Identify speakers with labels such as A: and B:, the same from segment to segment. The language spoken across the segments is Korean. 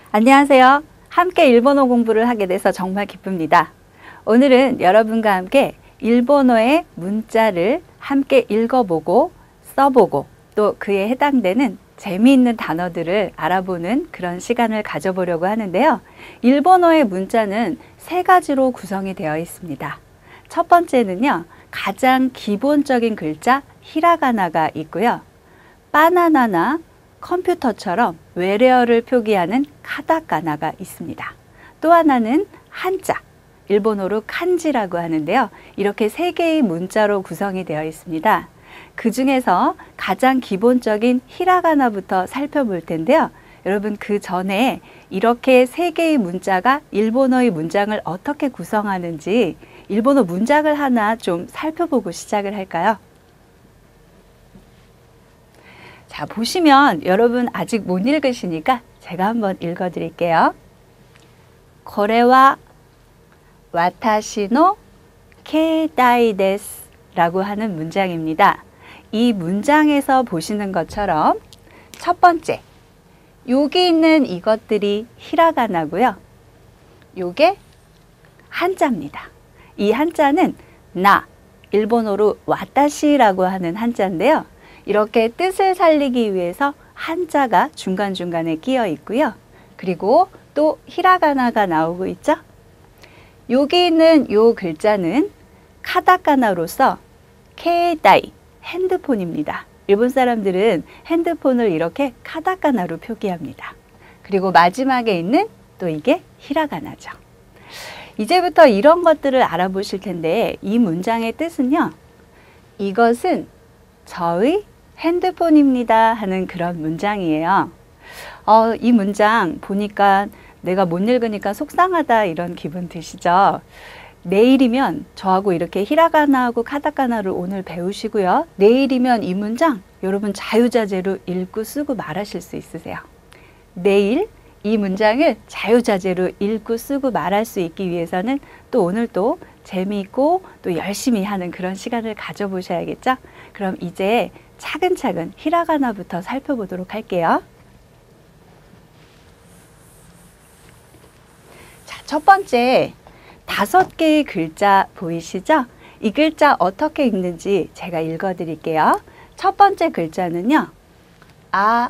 A: 안녕하세요. 함께 일본어 공부를 하게 돼서 정말 기쁩니다. 오늘은 여러분과 함께 일본어의 문자를 함께 읽어보고 써보고 또 그에 해당되는 재미있는 단어들을 알아보는 그런 시간을 가져보려고 하는데요. 일본어의 문자는 세 가지로 구성이 되어 있습니다. 첫 번째는요, 가장 기본적인 글자 히라가나가 있고요. 바나나나 컴퓨터처럼 외래어를 표기하는 카타카나가 있습니다. 또 하나는 한자, 일본어로 칸지라고 하는데요. 이렇게 세 개의 문자로 구성이 되어 있습니다. 그 중에서 가장 기본적인 히라가나부터 살펴볼 텐데요. 여러분, 그 전에 이렇게 세 개의 문자가 일본어의 문장을 어떻게 구성하는지 일본어 문장을 하나 좀 살펴보고 시작을 할까요? 자, 보시면 여러분 아직 못 읽으시니까 제가 한번 읽어 드릴게요. これは私の携帯です라고 하는 문장입니다. 이 문장에서 보시는 것처럼 첫 번째, 여기 있는 이것들이 히라가나고요. 요게 한자입니다. 이 한자는 나, 일본어로 와타시라고 하는 한자인데요. 이렇게 뜻을 살리기 위해서 한자가 중간중간에 끼어 있고요. 그리고 또 히라가나가 나오고 있죠. 여기 있는 요 글자는 카타카나로서 케이다이, 핸드폰입니다. 일본 사람들은 핸드폰을 이렇게 카타카나로 표기합니다. 그리고 마지막에 있는 또 이게 히라가나죠. 이제부터 이런 것들을 알아보실 텐데 이 문장의 뜻은요. 이것은 저의 핸드폰입니다 하는 그런 문장이에요. 이 문장 보니까 내가 못 읽으니까 속상하다 이런 기분 드시죠? 내일이면 저하고 이렇게 히라가나하고 카타카나를 오늘 배우시고요. 내일이면 이 문장 여러분 자유자재로 읽고 쓰고 말하실 수 있으세요. 내일 이 문장을 자유자재로 읽고 쓰고 말할 수 있기 위해서는 또 오늘 또 재미있고 또 열심히 하는 그런 시간을 가져보셔야겠죠? 그럼 이제 차근차근 히라가나부터 살펴보도록 할게요. 자, 첫 번째 5개의 글자 보이시죠? 이 글자 어떻게 읽는지 제가 읽어 드릴게요. 첫 번째 글자는요. 아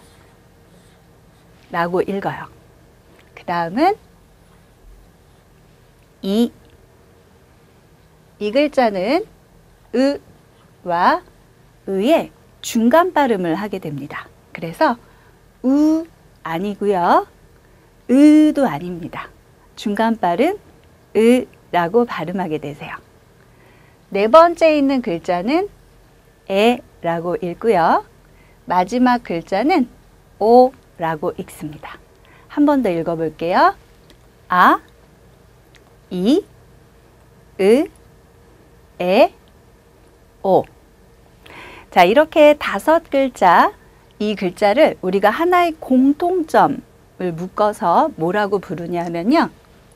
A: 라고 읽어요. 그 다음은 이 글자는 으와 으의 중간 발음을 하게 됩니다. 그래서 우 아니고요. 으도 아닙니다. 중간 발음 으라고 발음하게 되세요. 네 번째 있는 글자는 에라고 읽고요. 마지막 글자는 오라고 읽습니다. 한 번 더 읽어볼게요. 아, 이, 으, 에, 오. 자, 이렇게 5글자, 이 글자를 우리가 하나의 공통점을 묶어서 뭐라고 부르냐면요.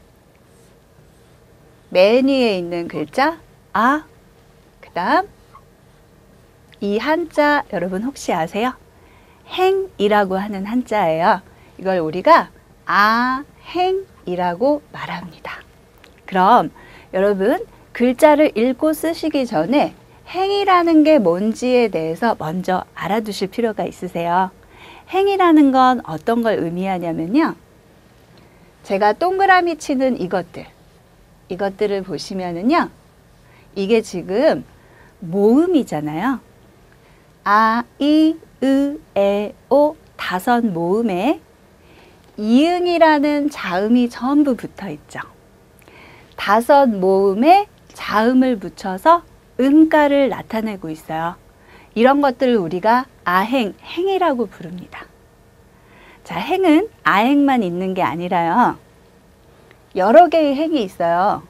A: 맨 위에 있는 글자 아, 그 다음 이 한자 여러분 혹시 아세요? 행이라고 하는 한자예요. 이걸 우리가 아행이라고 말합니다. 그럼 여러분 글자를 읽고 쓰시기 전에 행이라는 게 뭔지에 대해서 먼저 알아두실 필요가 있으세요. 행이라는 건 어떤 걸 의미하냐면요. 제가 동그라미 치는 이것들을 보시면은요. 이게 지금 모음이잖아요. 아, 이, 으, 에, 오 5 모음에 이응이라는 자음이 전부 붙어 있죠. 5 모음에 자음을 붙여서 음가를 나타내고 있어요. 이런 것들을 우리가 아행, 행이라고 부릅니다. 자, 행은 아행만 있는 게 아니라요. 여러 개의 행이 있어요.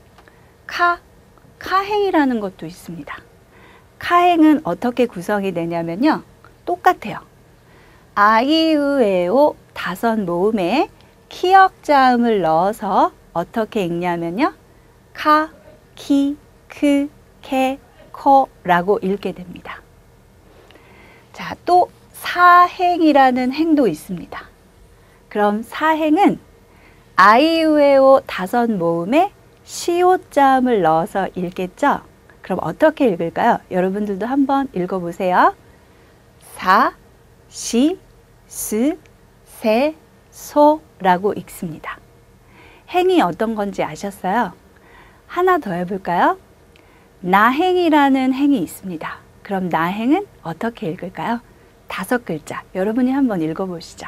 A: 카행이라는 것도 있습니다. 카행은 어떻게 구성이 되냐면요. 똑같아요. 아이으에오 5 모음에 키역자음을 넣어서 어떻게 읽냐면요. 카, 키, 크, 케, 코라고 읽게 됩니다. 자, 또 사행이라는 행도 있습니다. 그럼 사행은 아이유에오 다섯 모음에 시옷자음을 넣어서 읽겠죠? 그럼 어떻게 읽을까요? 여러분들도 한번 읽어보세요. 사, 시, 스, 세, 소라고 읽습니다. 행이 어떤 건지 아셨어요? 하나 더 해볼까요? 나행이라는 행이 있습니다. 그럼 나행은 어떻게 읽을까요? 다섯 글자. 여러분이 한번 읽어보시죠.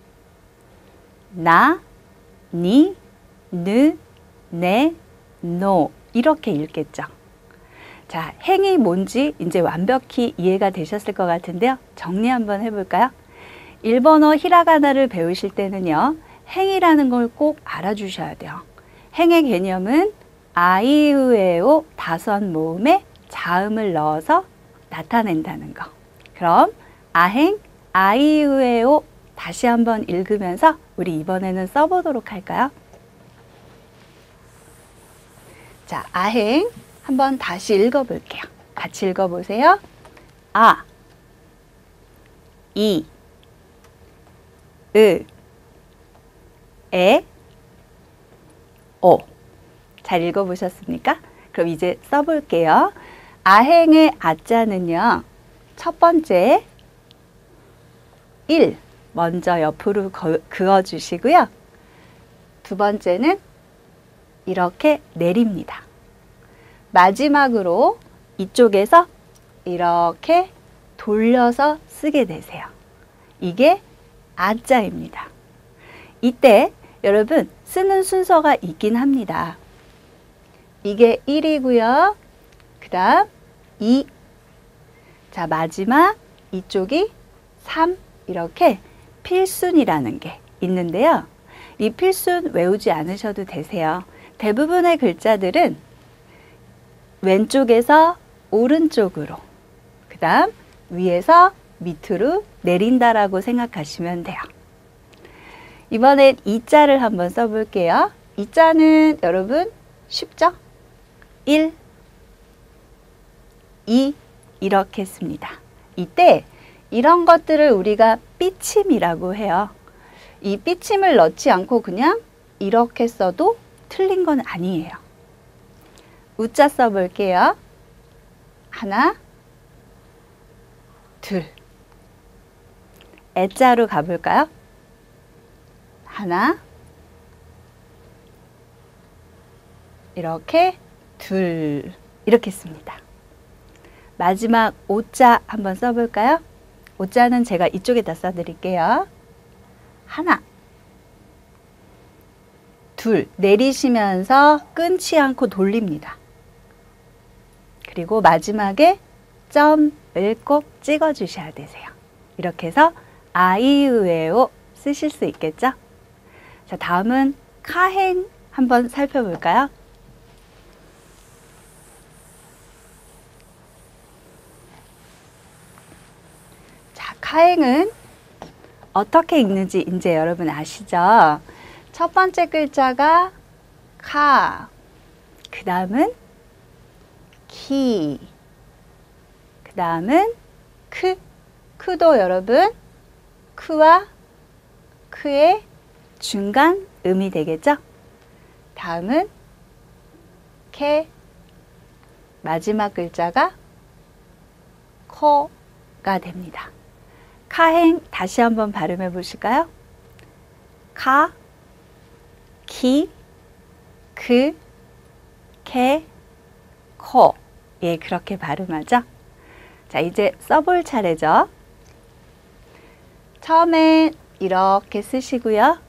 A: 나, 니, 느, 네, 노 이렇게 읽겠죠. 자, 행이 뭔지 이제 완벽히 이해가 되셨을 것 같은데요. 정리 한번 해볼까요? 일본어 히라가나를 배우실 때는요. 행이라는 걸 꼭 알아주셔야 돼요. 행의 개념은 아이유에오 다섯 모음에 자음을 넣어서 나타낸다는 거. 그럼 아행, 아이유에오 다시 한번 읽으면서 우리 이번에는 써보도록 할까요? 자, 아행 한번 다시 읽어볼게요. 같이 읽어보세요. 아, 이, 으, 에, 오. 잘 읽어보셨습니까? 그럼 이제 써볼게요. 아행의 아자는요. 첫 번째 1 먼저 옆으로 그어주시고요. 두 번째는 이렇게 내립니다. 마지막으로 이쪽에서 이렇게 돌려서 쓰게 되세요. 이게 아자입니다. 이때 여러분 쓰는 순서가 있긴 합니다. 이게 1이고요. 그 다음 2. 자, 마지막 이쪽이 3. 이렇게 필순이라는 게 있는데요. 이 필순 외우지 않으셔도 되세요. 대부분의 글자들은 왼쪽에서 오른쪽으로, 그 다음 위에서 밑으로 내린다라고 생각하시면 돼요. 이번엔 이자를 한번 써볼게요. 이자는 여러분 쉽죠? 1, 2 이렇게 씁니다. 이때 이런 것들을 우리가 삐침이라고 해요. 이 삐침을 넣지 않고 그냥 이렇게 써도 틀린 건 아니에요. 우자 써볼게요. 하나, 둘. 애자로 가볼까요? 하나, 이렇게 둘 이렇게 씁니다. 마지막 오자 한번 써볼까요? 오자는 제가 이쪽에다 써드릴게요. 하나, 둘 내리시면서 끊지 않고 돌립니다. 그리고 마지막에 점을 꼭 찍어주셔야 되세요. 이렇게 해서 아이유에오 쓰실 수 있겠죠? 자, 다음은 카행 한번 살펴볼까요? 자, 카행은 어떻게 읽는지 이제 여러분 아시죠? 첫 번째 글자가 카, 그 다음은 키, 그 다음은 크, 크도 여러분 크와 크의 중간 음이 되겠죠? 다음은 케, 마지막 글자가 코가 됩니다. 카행 다시 한번 발음해 보실까요? 카, 키, 크, 케, 코. 예, 그렇게 발음하죠? 자, 이제 써볼 차례죠. 처음에 이렇게 쓰시고요.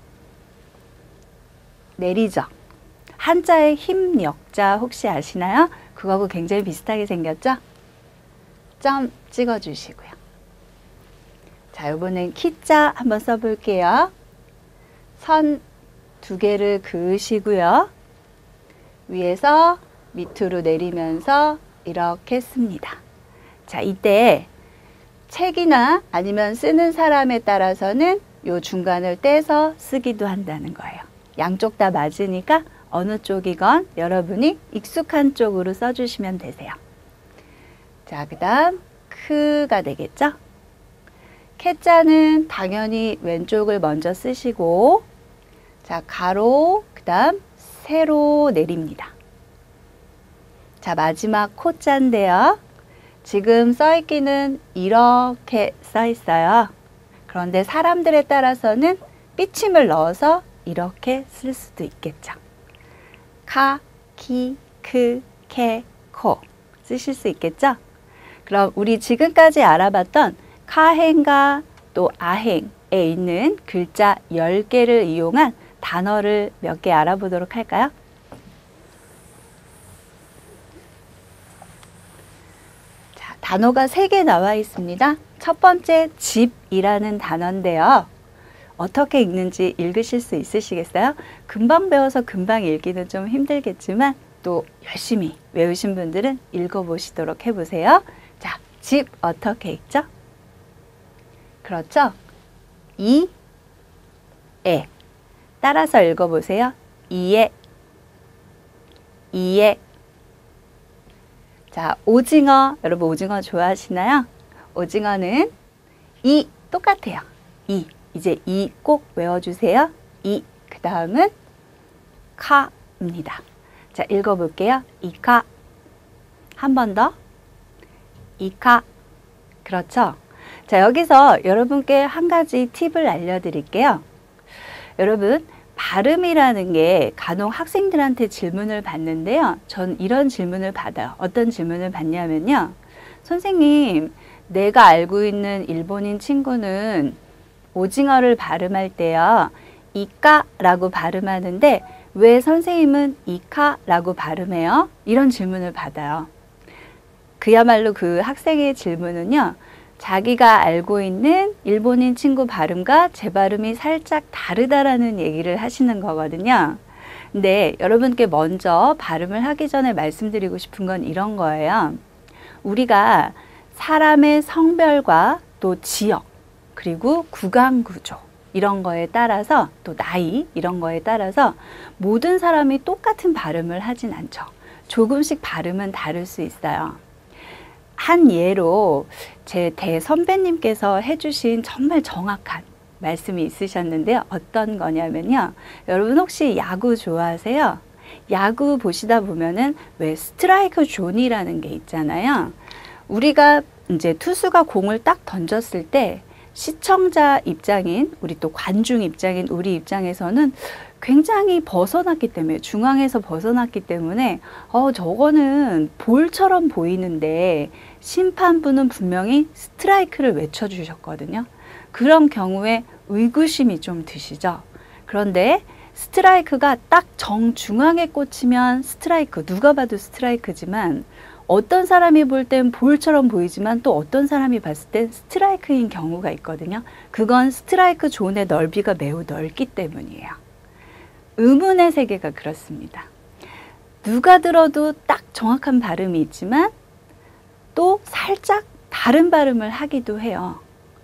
A: 내리죠. 한자의 힘 역자 혹시 아시나요? 그거하고 굉장히 비슷하게 생겼죠? 점 찍어주시고요. 자, 이번엔 키자 한번 써볼게요. 선 두 개를 그으시고요. 위에서 밑으로 내리면서 이렇게 씁니다. 자, 이때 책이나 아니면 쓰는 사람에 따라서는 요 중간을 떼서 쓰기도 한다는 거예요. 양쪽 다 맞으니까 어느 쪽이건 여러분이 익숙한 쪽으로 써주시면 되세요. 자, 그 다음 크가 되겠죠? 캐자는 당연히 왼쪽을 먼저 쓰시고, 자, 가로, 그 다음 세로 내립니다. 자, 마지막 코자인데요. 지금 써있기는 이렇게 써있어요. 그런데 사람들에 따라서는 삐침을 넣어서 이렇게 쓸 수도 있겠죠. 카, 키, 크, 케, 코 쓰실 수 있겠죠? 그럼 우리 지금까지 알아봤던 카행과 또 아행에 있는 글자 10개를 이용한 단어를 몇 개 알아보도록 할까요? 자, 단어가 3개 나와 있습니다. 첫 번째 집이라는 단어인데요. 어떻게 읽는지 읽으실 수 있으시겠어요? 금방 배워서 금방 읽기는 좀 힘들겠지만 또 열심히 외우신 분들은 읽어보시도록 해보세요. 자, 집 어떻게 읽죠? 그렇죠? 이, 에. 따라서 읽어보세요. 이에, 이에. 자, 오징어. 여러분 오징어 좋아하시나요? 오징어는 이 똑같아요. 이. 이제 이 꼭 외워주세요. 이. 그 다음은 카입니다. 자, 읽어볼게요. 이카. 한 번 더. 이카. 그렇죠? 자, 여기서 여러분께 한 가지 팁을 알려드릴게요. 여러분, 발음이라는 게 간혹 학생들한테 질문을 받는데요. 전 이런 질문을 받아요. 어떤 질문을 받냐면요. 선생님, 내가 알고 있는 일본인 친구는 오징어를 발음할 때요. 이까라고 발음하는데 왜 선생님은 이카라고 발음해요? 이런 질문을 받아요. 그야말로 그 학생의 질문은요. 자기가 알고 있는 일본인 친구 발음과 제 발음이 살짝 다르다라는 얘기를 하시는 거거든요. 근데 여러분께 먼저 발음을 하기 전에 말씀드리고 싶은 건 이런 거예요. 우리가 사람의 성별과 또 지역, 그리고 구강 구조 이런 거에 따라서 또 나이 이런 거에 따라서 모든 사람이 똑같은 발음을 하진 않죠. 조금씩 발음은 다를 수 있어요. 한 예로 제 대선배님께서 해주신 정말 정확한 말씀이 있으셨는데요. 어떤 거냐면요. 여러분 혹시 야구 좋아하세요? 야구 보시다 보면은 왜 스트라이크 존이라는 게 있잖아요. 우리가 이제 투수가 공을 딱 던졌을 때 시청자 입장인 우리 또 관중 입장인 우리 입장에서는 굉장히 벗어났기 때문에 중앙에서 벗어났기 때문에 저거는 볼처럼 보이는데 심판부는 분명히 스트라이크를 외쳐주셨거든요. 그런 경우에 의구심이 좀 드시죠. 그런데 스트라이크가 딱 정중앙에 꽂히면 스트라이크, 누가 봐도 스트라이크지만 어떤 사람이 볼 땐 볼처럼 보이지만 또 어떤 사람이 봤을 땐 스트라이크인 경우가 있거든요. 그건 스트라이크 존의 넓이가 매우 넓기 때문이에요. 음운의 세계가 그렇습니다. 누가 들어도 딱 정확한 발음이 있지만 또 살짝 다른 발음을 하기도 해요.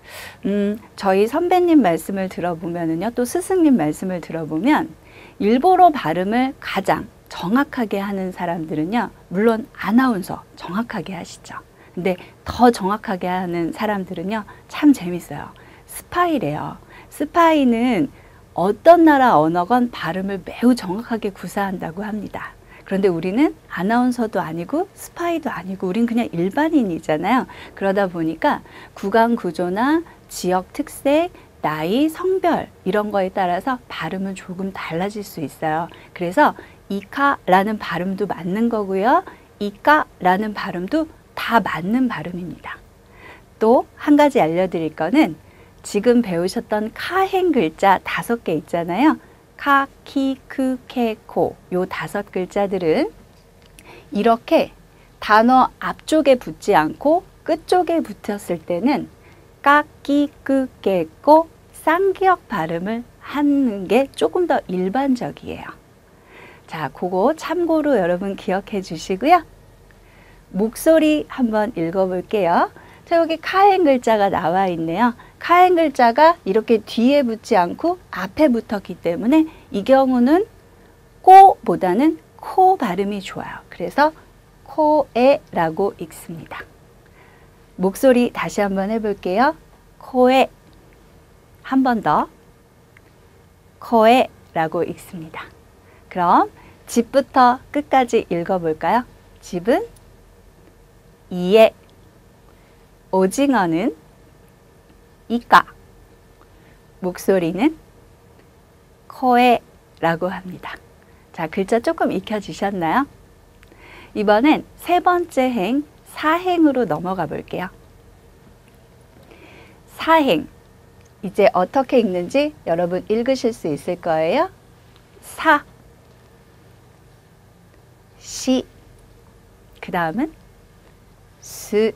A: 저희 선배님 말씀을 들어보면은요, 또 스승님 말씀을 들어보면 일본어 발음을 가장 정확하게 하는 사람들은요, 물론 아나운서 정확하게 하시죠. 근데 더 정확하게 하는 사람들은요, 참 재밌어요. 스파이래요. 스파이는 어떤 나라 언어건 발음을 매우 정확하게 구사한다고 합니다. 그런데 우리는 아나운서도 아니고 스파이도 아니고 우린 그냥 일반인이잖아요. 그러다 보니까 구강 구조나 지역 특색, 나이, 성별 이런 거에 따라서 발음은 조금 달라질 수 있어요. 그래서 이카라는 발음도 맞는 거고요. 이까라는 발음도 다 맞는 발음입니다. 또 한 가지 알려드릴 거는 지금 배우셨던 카행 글자 5개 있잖아요. 카, 키, 크, 케, 코 요 5 글자들은 이렇게 단어 앞쪽에 붙지 않고 끝쪽에 붙었을 때는 까, 키, 크, 케, 코 쌍기역 발음을 하는 게 조금 더 일반적이에요. 자, 그거 참고로 여러분 기억해 주시고요. 목소리 한번 읽어볼게요. 자, 여기 카행 글자가 나와 있네요. 카행 글자가 이렇게 뒤에 붙지 않고 앞에 붙었기 때문에 이 경우는 꼬보다는 코 발음이 좋아요. 그래서 코에라고 읽습니다. 목소리 다시 한번 해볼게요. 코에. 한 번 더. 코에. 라고 읽습니다. 그럼 집부터 끝까지 읽어볼까요? 집은 이에, 오징어는 이까, 목소리는 코에 라고 합니다. 자, 글자 조금 익혀지셨나요? 이번엔 세 번째 행, 사행으로 넘어가 볼게요. 사행, 이제 어떻게 읽는지 여러분 읽으실 수 있을 거예요. 사, 시, 그 다음은 스,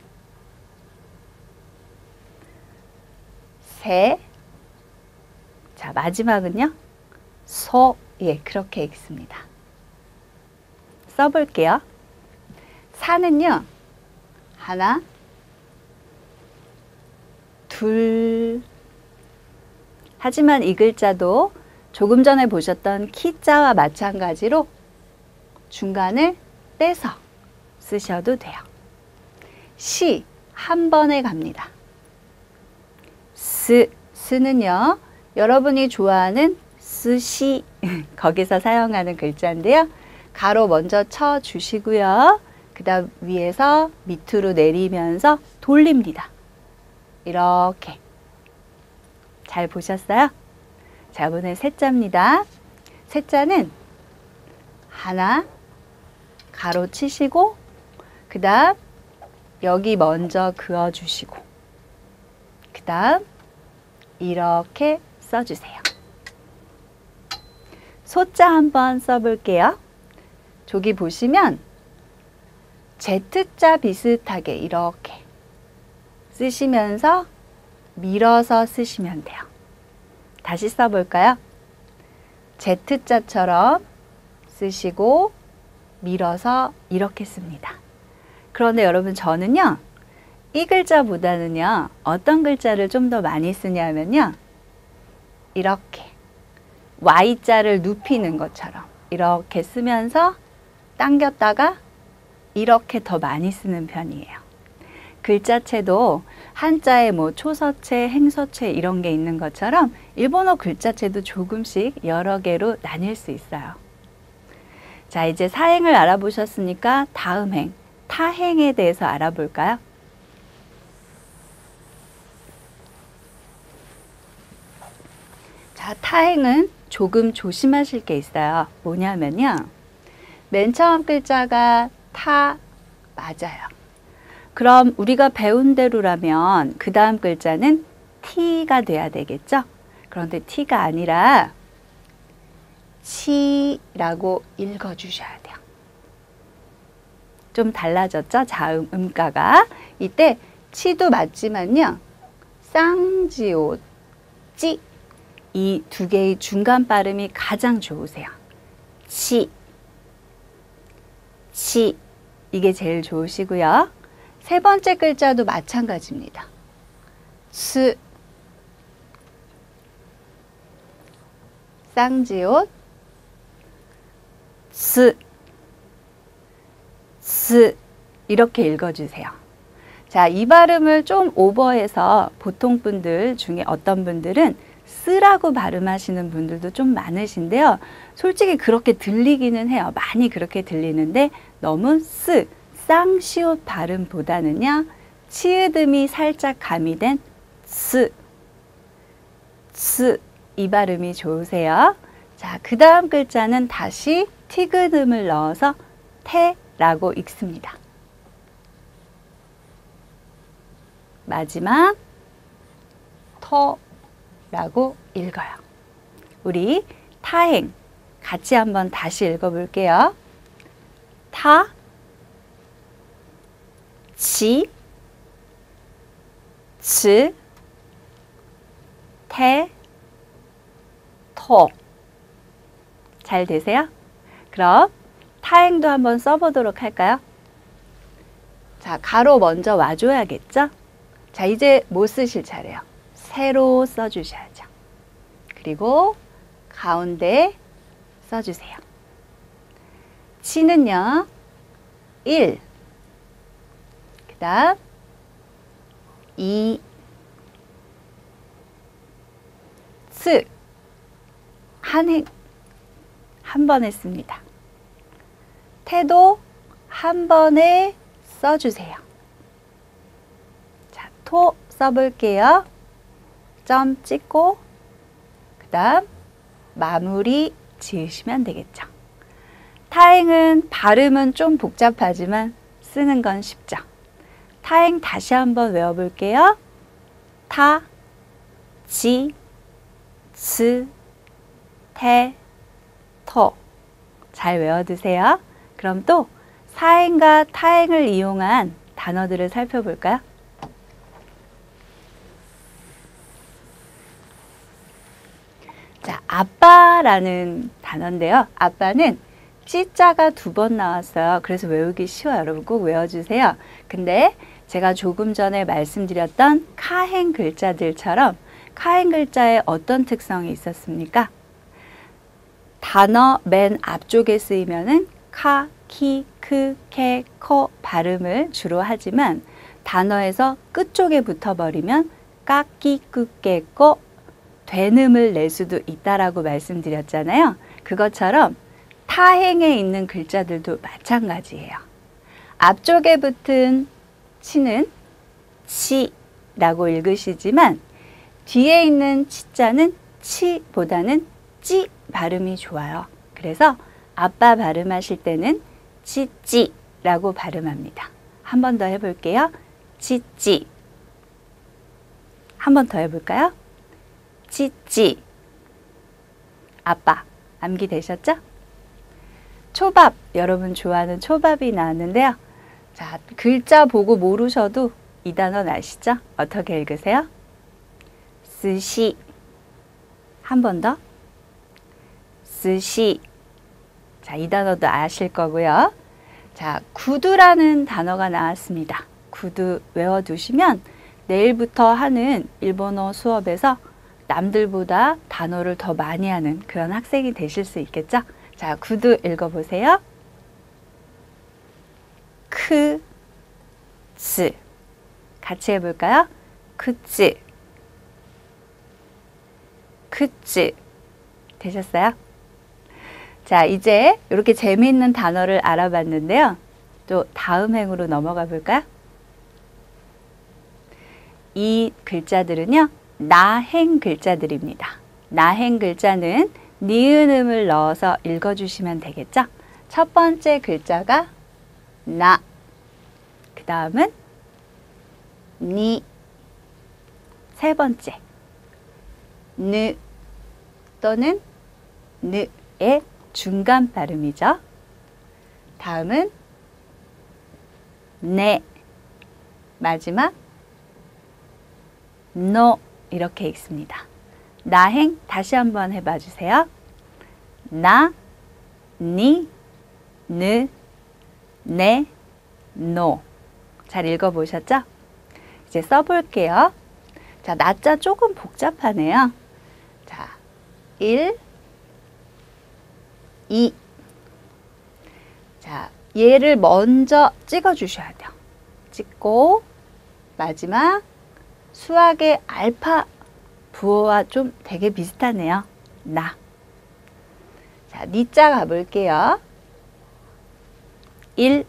A: 세, 자 마지막은요. 소, 예, 그렇게 읽습니다. 써볼게요. 사는요. 하나, 둘. 하지만 이 글자도 조금 전에 보셨던 키자와 마찬가지로 중간을 떼서 쓰셔도 돼요. 시, 한 번에 갑니다. 스는요. 여러분이 좋아하는 스시, 거기서 사용하는 글자인데요. 가로 먼저 쳐주시고요. 그 다음 위에서 밑으로 내리면서 돌립니다. 이렇게. 잘 보셨어요? 자, 이번엔 세자입니다. 세자는 하나, 가로 치시고, 그 다음 여기 먼저 그어주시고, 그 다음 이렇게 써주세요. 소자 한번 써볼게요. 저기 보시면 Z자 비슷하게 이렇게 쓰시면서 밀어서 쓰시면 돼요. 다시 써볼까요? Z자처럼 쓰시고 밀어서 이렇게 씁니다. 그런데 여러분 저는요. 이 글자보다는요. 어떤 글자를 좀 더 많이 쓰냐면요. 이렇게 Y자를 눕히는 것처럼 이렇게 쓰면서 당겼다가 이렇게 더 많이 쓰는 편이에요. 글자체도 한자에 뭐 초서체, 행서체 이런 게 있는 것처럼 일본어 글자체도 조금씩 여러 개로 나뉠 수 있어요. 자, 이제 사행을 알아보셨으니까 다음 행, 타행에 대해서 알아볼까요? 자, 타행은 조금 조심하실 게 있어요. 뭐냐면요. 맨 처음 글자가 타 맞아요. 그럼 우리가 배운 대로라면 그 다음 글자는 티가 돼야 되겠죠? 그런데 티가 아니라 치라고 읽어주셔야 돼요. 좀 달라졌죠? 자음, 음가가. 이때 치도 맞지만요. 쌍지오, 찌. 이 두 개의 중간 발음이 가장 좋으세요. 치, 치. 이게 제일 좋으시고요. 세 번째 글자도 마찬가지입니다. 스, 쌍지옷, 스, 스 이렇게 읽어주세요. 자, 이 발음을 좀 오버해서 보통 분들 중에 어떤 분들은 쓰라고 발음하시는 분들도 좀 많으신데요. 솔직히 그렇게 들리기는 해요. 많이 그렇게 들리는데 너무 쓰, 쌍시옷 발음보다는요. 치읓음이 살짝 가미된 스, 스 이 발음이 좋으세요. 자, 그 다음 글자는 다시 티귿음을 넣어서 태라고 읽습니다. 마지막 터라고 읽어요. 우리 타행 같이 한번 다시 읽어볼게요. 타, 치, 츠, 태, 토. 잘 되세요? 그럼 타행도 한번 써보도록 할까요? 자, 가로 먼저 와줘야겠죠? 자, 이제 뭐 쓰실 차례요? 세로 써주셔야죠. 그리고 가운데 써주세요. 치는요, 1, 그 다음 2, 스, 한행 한 번 했습니다. 태도 한 번에 써주세요. 자, 토 써볼게요. 점 찍고 그 다음 마무리 지으시면 되겠죠. 타행은 발음은 좀 복잡하지만 쓰는 건 쉽죠. 타행 다시 한번 외워볼게요. 타, 지, 츠, 태, 토. 잘 외워두세요. 그럼 또 사행과 타행을 이용한 단어들을 살펴볼까요? 자, 아빠라는 단어인데요. 아빠는 찌자가 2번 나왔어요. 그래서 외우기 쉬워요. 여러분 꼭 외워주세요. 근데 제가 조금 전에 말씀드렸던 카행 글자들처럼 카행 글자에 어떤 특성이 있었습니까? 단어 맨 앞쪽에 쓰이면은 카, 키, 크, 케, 코 발음을 주로 하지만 단어에서 끝쪽에 붙어버리면 까끼, 끄깨, 꼬 된음을 낼 수도 있다라고 말씀드렸잖아요. 그것처럼 타행에 있는 글자들도 마찬가지예요. 앞쪽에 붙은 치는 치라고 읽으시지만 뒤에 있는 치자는 치보다는 찌 발음이 좋아요. 그래서 아빠 발음하실 때는 찌찌라고 발음합니다. 한 번 더 해볼게요. 찌찌. 한 번 더 해볼까요? 찌찌. 아빠. 암기되셨죠? 초밥. 여러분 좋아하는 초밥이 나왔는데요. 자, 글자 보고 모르셔도 이 단어는 아시죠? 어떻게 읽으세요? 스시. 한 번 더. 스시. 자, 이 단어도 아실 거고요. 자, 구두라는 단어가 나왔습니다. 구두 외워두시면 내일부터 하는 일본어 수업에서 남들보다 단어를 더 많이 하는 그런 학생이 되실 수 있겠죠? 자, 구두 읽어보세요. 크, 츠. 같이 해볼까요? 크츠. 크츠. 되셨어요? 자, 이제 이렇게 재미있는 단어를 알아봤는데요. 또 다음 행으로 넘어가 볼까요? 이 글자들은요, 나행 글자들입니다. 나행 글자는 니은음을 넣어서 읽어주시면 되겠죠? 첫 번째 글자가 나, 그 다음은 니, 세 번째 느 또는 느의 중간 발음이죠. 다음은 네, 마지막 노 이렇게 읽습니다. 나행 다시 한번 해봐 주세요. 나, 니, 느, 네, 노. 잘 읽어보셨죠? 이제 써볼게요. 자, 나자 조금 복잡하네요. 자, 1, 2. 자, 얘를 먼저 찍어주셔야 돼요. 찍고 마지막 수학의 알파, 부호와 좀 되게 비슷하네요. 나. 자, 니자 가볼게요. 1,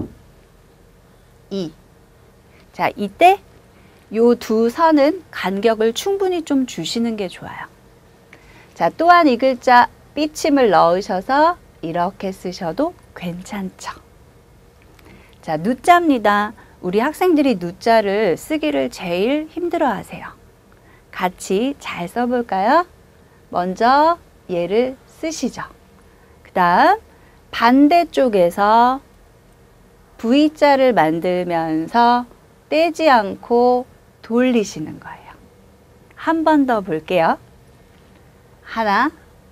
A: 2. 자, 이때 요 두 선은 간격을 충분히 좀 주시는 게 좋아요. 자, 또한 이 글자 삐침을 넣으셔서 이렇게 쓰셔도 괜찮죠. 자, 누자입니다. 우리 학생들이 누자를 쓰기를 제일 힘들어 하세요. 같이 잘 써볼까요? 먼저 얘를 쓰시죠. 그 다음 반대쪽에서 V자를 만들면서 떼지 않고 돌리시는 거예요. 한 번 더 볼게요. 하나,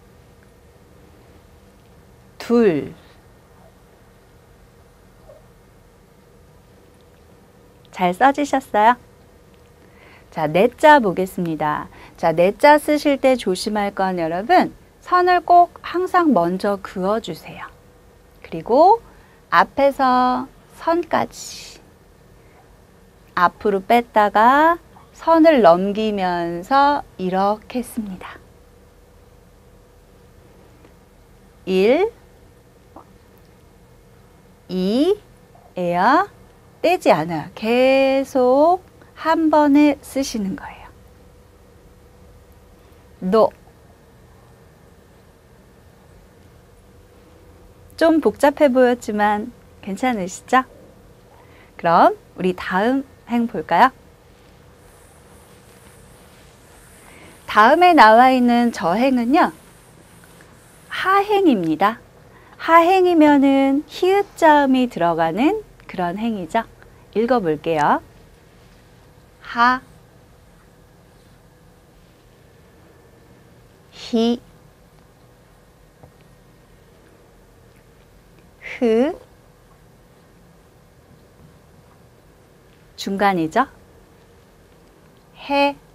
A: 둘, 잘 써지셨어요? 자, 네자 보겠습니다. 자, 네자 쓰실 때 조심할 건 여러분, 선을 꼭 항상 먼저 그어주세요. 그리고 앞에서 선까지 앞으로 뺐다가 선을 넘기면서 이렇게 씁니다. 1, 2에요. 떼지 않아요. 계속 한 번에 쓰시는 거예요. 노. 좀 복잡해 보였지만 괜찮으시죠? 그럼 우리 다음 행 볼까요? 다음에 나와 있는 저 행은요, 하행입니다. 하행이면은 히읗자음이 들어가는 그런 행이죠. 읽어볼게요. 하, 히, 흐, 중간이죠. 해,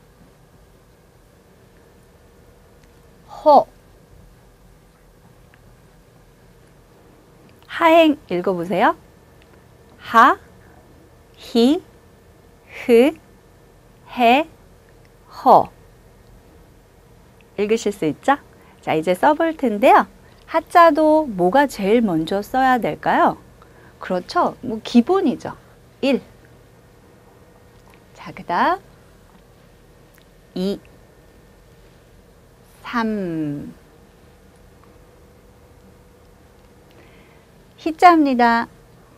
A: 호. 하행 읽어보세요. 하, 히, 흐, 해, 허. 읽으실 수 있죠? 자, 이제 써볼 텐데요. 하자도 뭐가 제일 먼저 써야 될까요? 그렇죠. 뭐 기본이죠. 1. 자, 그 다음 2, 3. 히자입니다.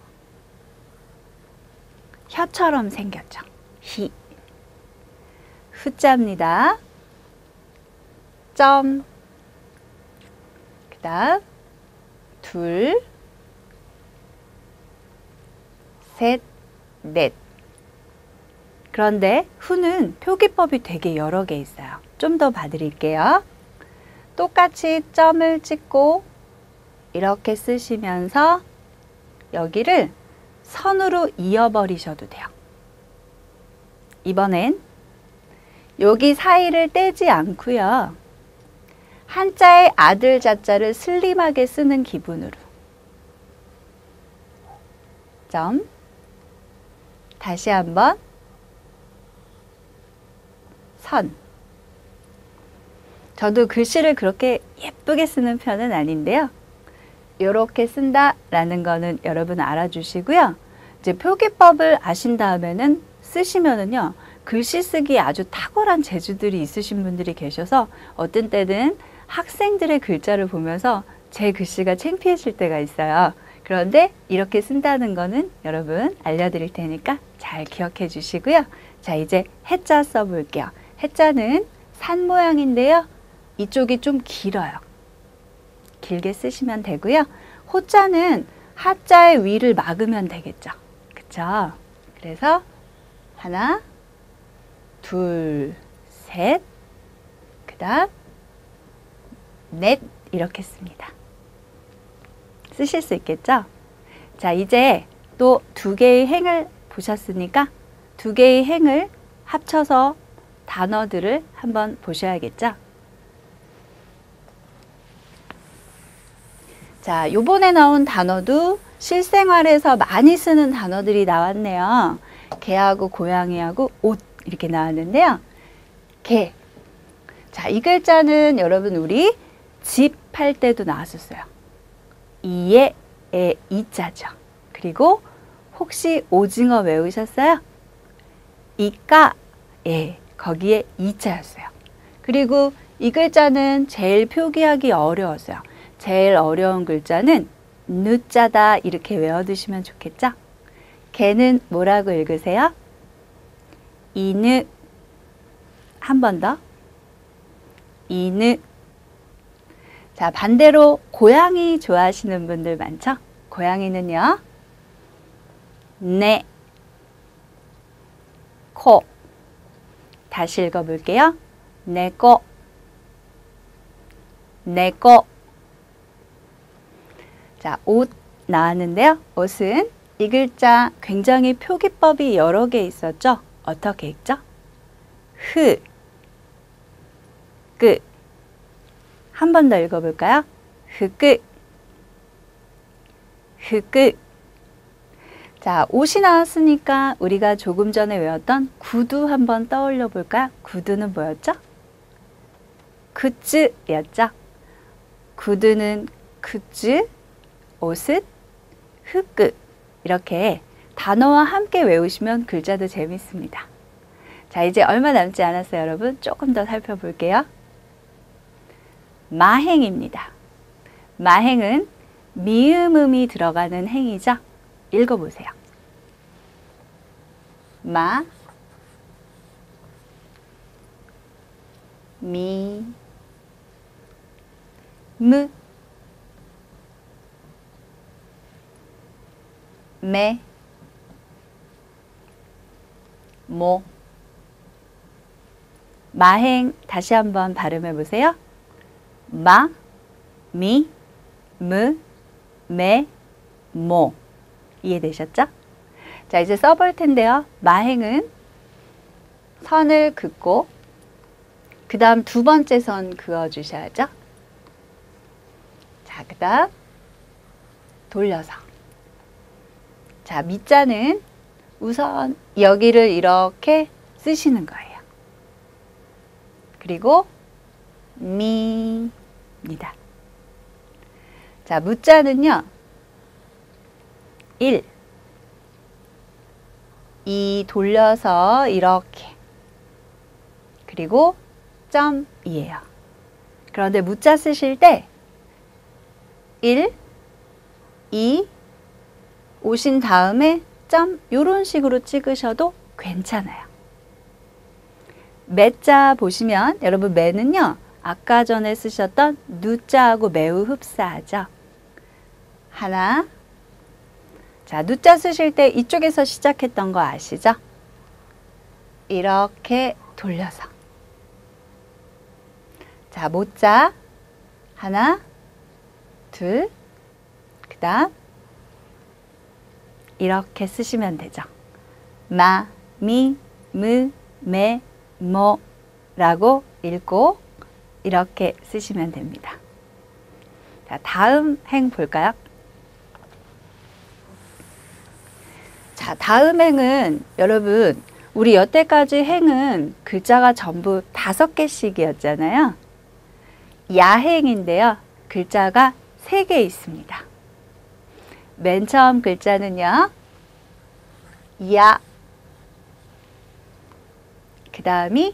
A: 혀처럼 생겼죠. 히. 후자입니다. 점. 그 다음 둘, 셋, 넷. 그런데 후는 표기법이 되게 여러 개 있어요. 좀 더 봐드릴게요. 똑같이 점을 찍고 이렇게 쓰시면서 여기를 선으로 이어버리셔도 돼요. 이번엔 여기 사이를 떼지 않고요. 한자의 아들 자자를 슬림하게 쓰는 기분으로 점. 다시 한번 선. 저도 글씨를 그렇게 예쁘게 쓰는 편은 아닌데요. 이렇게 쓴다라는 거는 여러분 알아주시고요. 이제 표기법을 아신 다음에는 쓰시면은요, 글씨 쓰기에 아주 탁월한 재주들이 있으신 분들이 계셔서 어떤 때는 학생들의 글자를 보면서 제 글씨가 창피해질 때가 있어요. 그런데 이렇게 쓴다는 거는 여러분 알려드릴 테니까 잘 기억해 주시고요. 자, 이제 해자 써볼게요. 해자는 산 모양인데요. 이쪽이 좀 길어요. 길게 쓰시면 되고요. 호자는 하자의 위를 막으면 되겠죠. 그쵸? 그래서 하나, 둘, 셋, 그 다음 넷 이렇게 씁니다. 쓰실 수 있겠죠? 자, 이제 또 두 개의 행을 보셨으니까 두 개의 행을 합쳐서 단어들을 한번 보셔야겠죠? 자, 요번에 나온 단어도 실생활에서 많이 쓰는 단어들이 나왔네요. 개하고 고양이하고 옷 이렇게 나왔는데요. 개. 자, 이 글자는 여러분 우리 집 할 때도 나왔었어요. 이에 에 이자죠. 그리고 혹시 오징어 외우셨어요? 이까 에 거기에 이자였어요. 그리고 이 글자는 제일 표기하기 어려웠어요. 제일 어려운 글자는 누자다 이렇게 외워두시면 좋겠죠? 개는 뭐라고 읽으세요? 이느. 한 번 더. 이느. 자, 반대로 고양이 좋아하시는 분들 많죠? 고양이는요. 네. 코. 다시 읽어볼게요. 내꺼. 내꺼. 자, 옷 나왔는데요. 옷은 이 글자 굉장히 표기법이 여러 개 있었죠? 어떻게 읽죠? 흐, 끄. 한 번 더 읽어볼까요? 흐끄, 흐끄. 자, 옷이 나왔으니까 우리가 조금 전에 외웠던 구두 한번 떠올려 볼까요? 구두는 뭐였죠? 굿즈였죠? 구두는 쿠즈, 옷은 흑그. 이렇게 단어와 함께 외우시면 글자도 재밌습니다. 자, 이제 얼마 남지 않았어요, 여러분. 조금 더 살펴볼게요. 마행입니다. 마행은 미음음이 들어가는 행이죠. 읽어보세요. 마, 미, 무, 매, 모. 마행 다시 한번 발음해 보세요. 마, 미, 무, 매, 모. 이해되셨죠? 자, 이제 써볼 텐데요. 마행은 선을 긋고 그 다음 두 번째 선 그어주셔야죠. 자, 그 다음 돌려서. 자, 미자는 우선 여기를 이렇게 쓰시는 거예요. 그리고 미입니다. 자, 무자는요. 1, 2 돌려서 이렇게. 그리고 점이에요. 그런데 무자 쓰실 때 1, 2 오신 다음에 점 이런 식으로 찍으셔도 괜찮아요. 매자 보시면 여러분 매는요. 아까 전에 쓰셨던 누자하고 매우 흡사하죠. 하나. 자, 누자 쓰실 때 이쪽에서 시작했던 거 아시죠? 이렇게 돌려서. 자, 모자 하나, 둘, 그 다음 이렇게 쓰시면 되죠. 마, 미, 무, 매, 모 라고 읽고 이렇게 쓰시면 됩니다. 자, 다음 행 볼까요? 자, 다음 행은 여러분 우리 여태까지 행은 글자가 전부 5개씩이었잖아요. 야행인데요. 글자가 3개 있습니다. 맨 처음 글자는요. 야. 그 다음이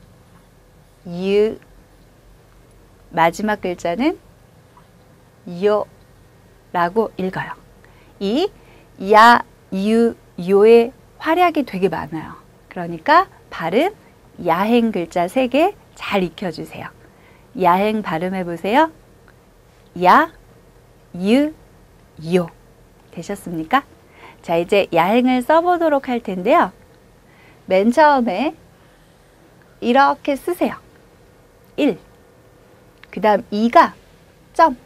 A: 유. 마지막 글자는 요 라고 읽어요. 이 야, 유, 요의 활약이 되게 많아요. 그러니까 발음 야행 글자 3개 잘 익혀주세요. 야행 발음해 보세요. 야, 유, 요. 되셨습니까? 자, 이제 야행을 써보도록 할 텐데요. 맨 처음에 이렇게 쓰세요. 1. 그 다음 2가 점.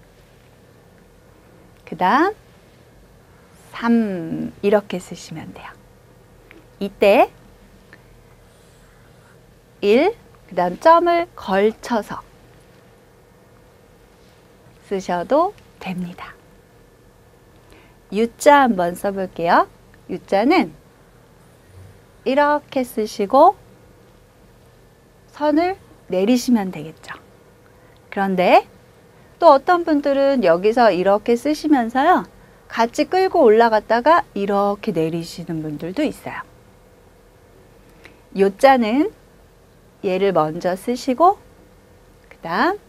A: 그 다음 3 이렇게 쓰시면 돼요. 이때 1, 그 다음 점을 걸쳐서 쓰셔도 됩니다. 유자 한번 써볼게요. 유자는 이렇게 쓰시고 선을 내리시면 되겠죠. 그런데 또 어떤 분들은 여기서 이렇게 쓰시면서요. 같이 끌고 올라갔다가 이렇게 내리시는 분들도 있어요. 요자는 얘를 먼저 쓰시고 그 다음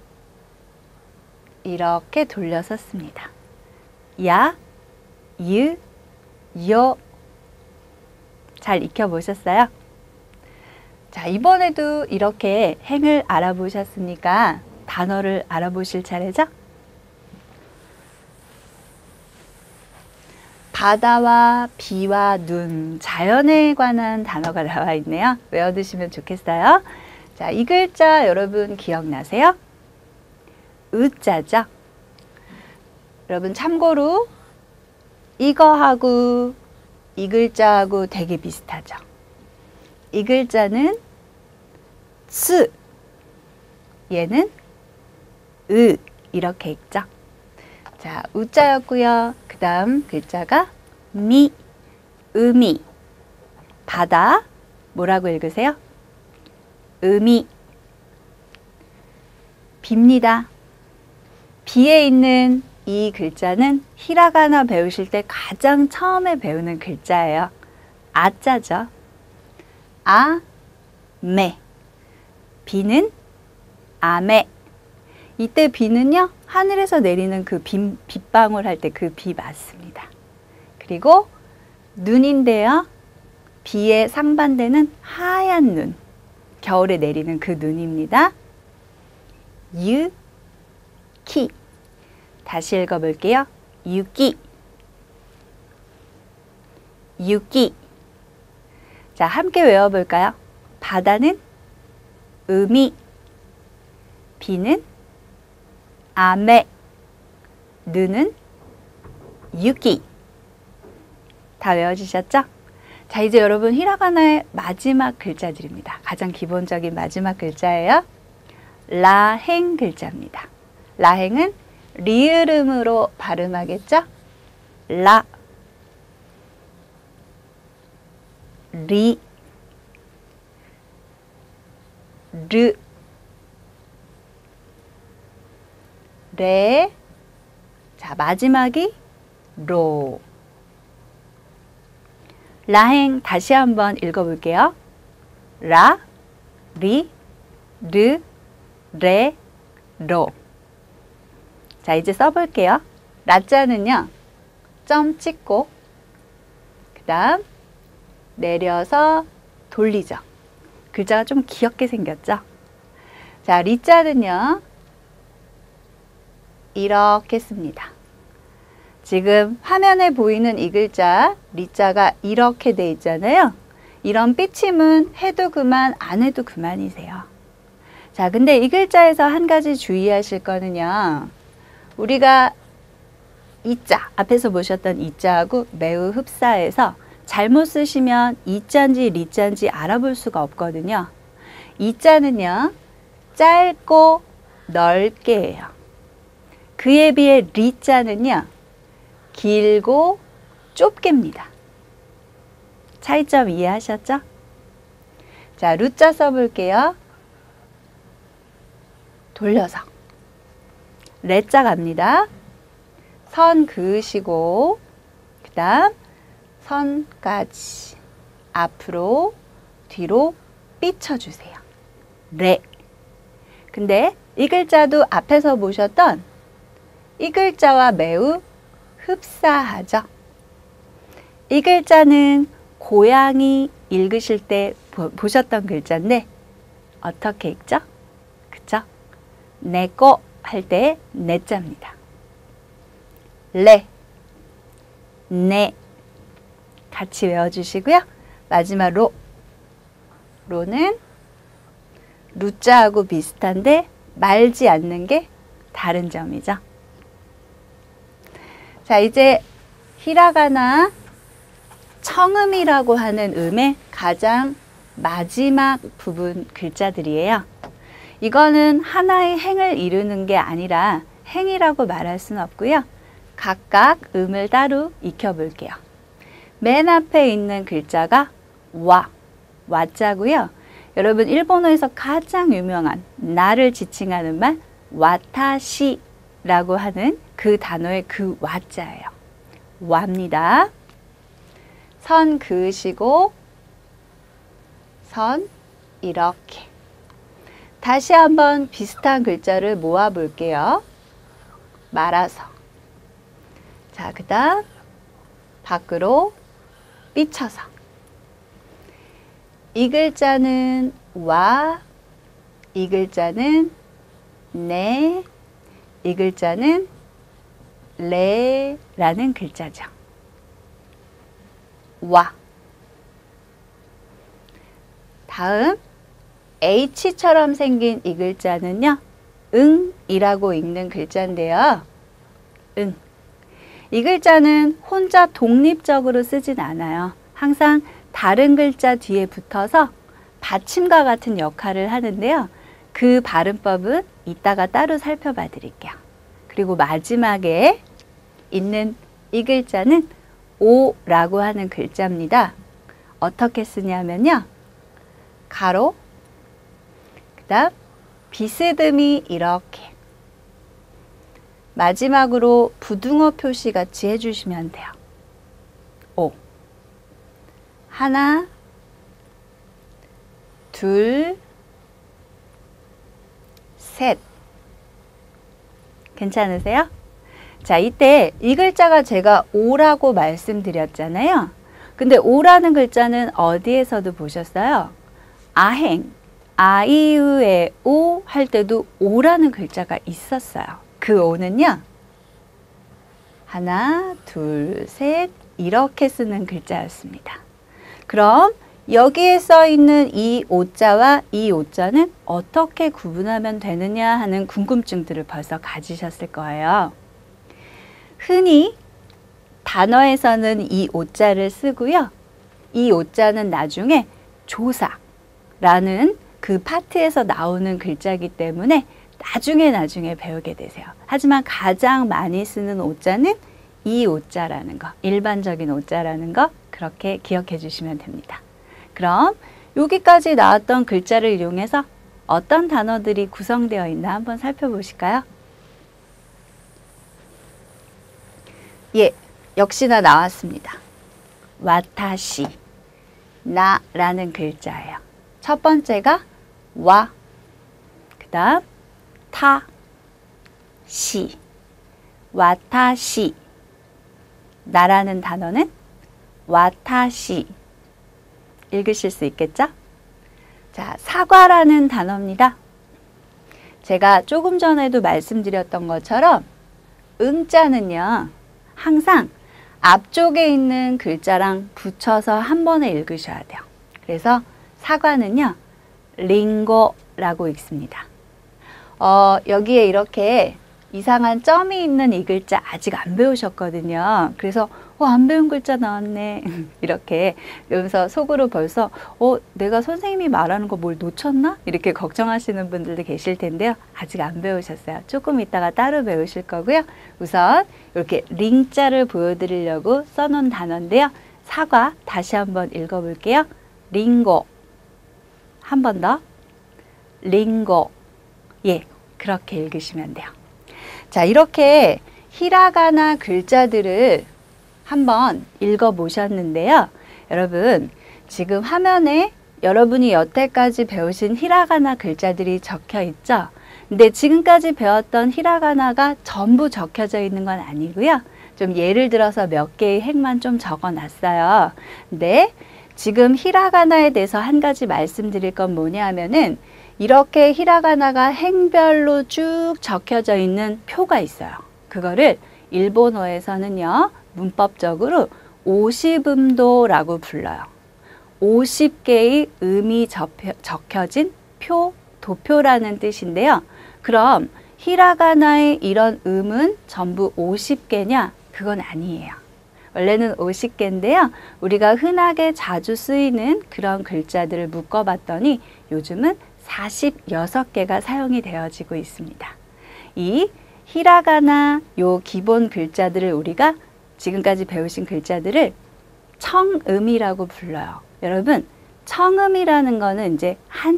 A: 이렇게 돌려서 씁니다. 야, 유, 요. 잘 익혀보셨어요? 자, 이번에도 이렇게 행을 알아보셨으니까 단어를 알아보실 차례죠? 바다와 비와 눈, 자연에 관한 단어가 나와 있네요. 외워두시면 좋겠어요. 자, 이 글자 여러분 기억나세요? 으자죠? 여러분 참고로 이거하고 이 글자하고 되게 비슷하죠? 이 글자는 스, 얘는 으 이렇게 읽죠? 자, 우자였고요. 그 다음 글자가 미, 음이. 바다, 뭐라고 읽으세요? 음이. 빕니다. 비에 있는 이 글자는 히라가나 배우실 때 가장 처음에 배우는 글자예요. 아자죠. 아, 메. 비는 아메. 이때 비는요, 하늘에서 내리는 그 빗방울 할 때 그 비 맞습니다. 그리고 눈인데요, 비의 상반되는 하얀 눈. 겨울에 내리는 그 눈입니다. 유키. 다시 읽어볼게요. 유키. 유키. 자, 함께 외워볼까요? 바다는 우미, 비는 아메, 눈은 유키. 다 외워지셨죠? 자, 이제 여러분 히라가나의 마지막 글자들입니다. 가장 기본적인 마지막 글자예요. 라행 글자입니다. 라행은 리을음으로 발음하겠죠? 라, 리, 르, 레. 자, 마지막이 로. 라행 다시 한번 읽어볼게요. 라, 리, 르, 레, 로. 자, 이제 써볼게요. 라자는요, 점 찍고 그 다음 내려서 돌리죠. 글자가 좀 귀엽게 생겼죠? 자, 리자는요, 이렇게 씁니다. 지금 화면에 보이는 이 글자, 리자가 이렇게 돼 있잖아요. 이런 삐침은 해도 그만, 안 해도 그만이세요. 자, 근데 이 글자에서 한 가지 주의하실 거는요, 우리가 이자, 앞에서 보셨던 이자하고 매우 흡사해서 잘못 쓰시면 이자인지 리자인지 알아볼 수가 없거든요. 이자는요, 짧고 넓게예요. 그에 비해 리자는요, 길고 좁게입니다. 차이점 이해하셨죠? 자, 루자 써볼게요. 돌려서 레자 갑니다. 선 그으시고 그 다음 선까지 앞으로 뒤로 삐쳐주세요. 레. 근데 이 글자도 앞에서 보셨던 이 글자와 매우 흡사하죠. 이 글자는 고양이 읽으실 때 보셨던 글자인데 어떻게 읽죠? 그쵸? 내꺼 할 때 내자입니다. 레, 네. 같이 외워주시고요. 마지막 로. 로는 루자하고 비슷한데 말지 않는 게 다른 점이죠. 자, 이제 히라가나 청음이라고 하는 음의 가장 마지막 부분 글자들이에요. 이거는 하나의 행을 이루는 게 아니라 행이라고 말할 수는 없고요. 각각 음을 따로 익혀볼게요. 맨 앞에 있는 글자가 와, 와자고요. 여러분 일본어에서 가장 유명한 나를 지칭하는 말 와타시라고 하는 그 단어의 그 와자예요. 와입니다. 선 그으시고 선 이렇게. 다시 한번 비슷한 글자를 모아 볼게요. 말아서. 자, 그 다음 밖으로 삐쳐서. 이 글자는 와, 이 글자는 네, 이 글자는 레라는 글자죠. 와. 다음 H처럼 생긴 이 글자는요, 응이라고 읽는 글자인데요. 응. 이 글자는 혼자 독립적으로 쓰진 않아요. 항상 다른 글자 뒤에 붙어서 받침과 같은 역할을 하는데요. 그 발음법은 이따가 따로 살펴봐 드릴게요. 그리고 마지막에 있는 이 글자는 오라고 하는 글자입니다. 어떻게 쓰냐면요. 가로, 그 다음 비스듬히 이렇게 마지막으로 부등호 표시 같이 해주시면 돼요. 오. 하나, 둘, 셋. 괜찮으세요? 자, 이때 이 글자가 제가 오라고 말씀드렸잖아요. 근데 오라는 글자는 어디에서도 보셨어요? 아행, 아이유의 오 할 때도 오라는 글자가 있었어요. 그 오는요. 하나, 둘, 셋 이렇게 쓰는 글자였습니다. 그럼 여기에 써 있는 이 오자와 이 오자는 어떻게 구분하면 되느냐 하는 궁금증들을 벌써 가지셨을 거예요. 흔히 단어에서는 이 오자를 쓰고요. 이 오자는 나중에 조사라는 그 파트에서 나오는 글자이기 때문에 나중에 배우게 되세요. 하지만 가장 많이 쓰는 오자는 이 오자라는 거, 일반적인 오자라는 거 그렇게 기억해 주시면 됩니다. 그럼 여기까지 나왔던 글자를 이용해서 어떤 단어들이 구성되어 있나 한번 살펴보실까요? 예, 역시나 나왔습니다. 와타시, 나라는 글자예요. 첫 번째가 와, 그 다음 타, 시, 와타시. 나라는 단어는 와타시. 읽으실 수 있겠죠? 자, 사과라는 단어입니다. 제가 조금 전에도 말씀드렸던 것처럼 응자는요, 항상 앞쪽에 있는 글자랑 붙여서 한 번에 읽으셔야 돼요. 그래서 사과는요, 링고라고 읽습니다. 여기에 이렇게 이상한 점이 있는 이 글자 아직 안 배우셨거든요. 그래서 안 배운 글자 나왔네 이렇게 이러면서 속으로 벌써 내가 선생님이 말하는 거 뭘 놓쳤나? 이렇게 걱정하시는 분들도 계실 텐데요. 아직 안 배우셨어요. 조금 이따가 따로 배우실 거고요. 우선 이렇게 링자를 보여드리려고 써놓은 단어인데요. 사과 다시 한번 읽어볼게요. 링고. 한 번 더. 링고. 예, 그렇게 읽으시면 돼요. 자, 이렇게 히라가나 글자들을 한번 읽어보셨는데요. 여러분, 지금 화면에 여러분이 여태까지 배우신 히라가나 글자들이 적혀 있죠? 근데 지금까지 배웠던 히라가나가 전부 적혀져 있는 건 아니고요. 좀 예를 들어서 몇 개의 행만 좀 적어 놨어요. 근데 지금 히라가나에 대해서 한 가지 말씀드릴 건 뭐냐 하면은 이렇게 히라가나가 행별로 쭉 적혀져 있는 표가 있어요. 그거를 일본어에서는요, 문법적으로 50음도라고 불러요. 50개의 음이 적혀진 표, 도표라는 뜻인데요. 그럼 히라가나의 이런 음은 전부 50개냐? 그건 아니에요. 원래는 50개인데요. 우리가 흔하게 자주 쓰이는 그런 글자들을 묶어봤더니 요즘은 46개가 사용이 되어지고 있습니다. 이 히라가나 요 기본 글자들을 우리가 지금까지 배우신 글자들을 청음이라고 불러요. 여러분, 청음이라는 거는 이제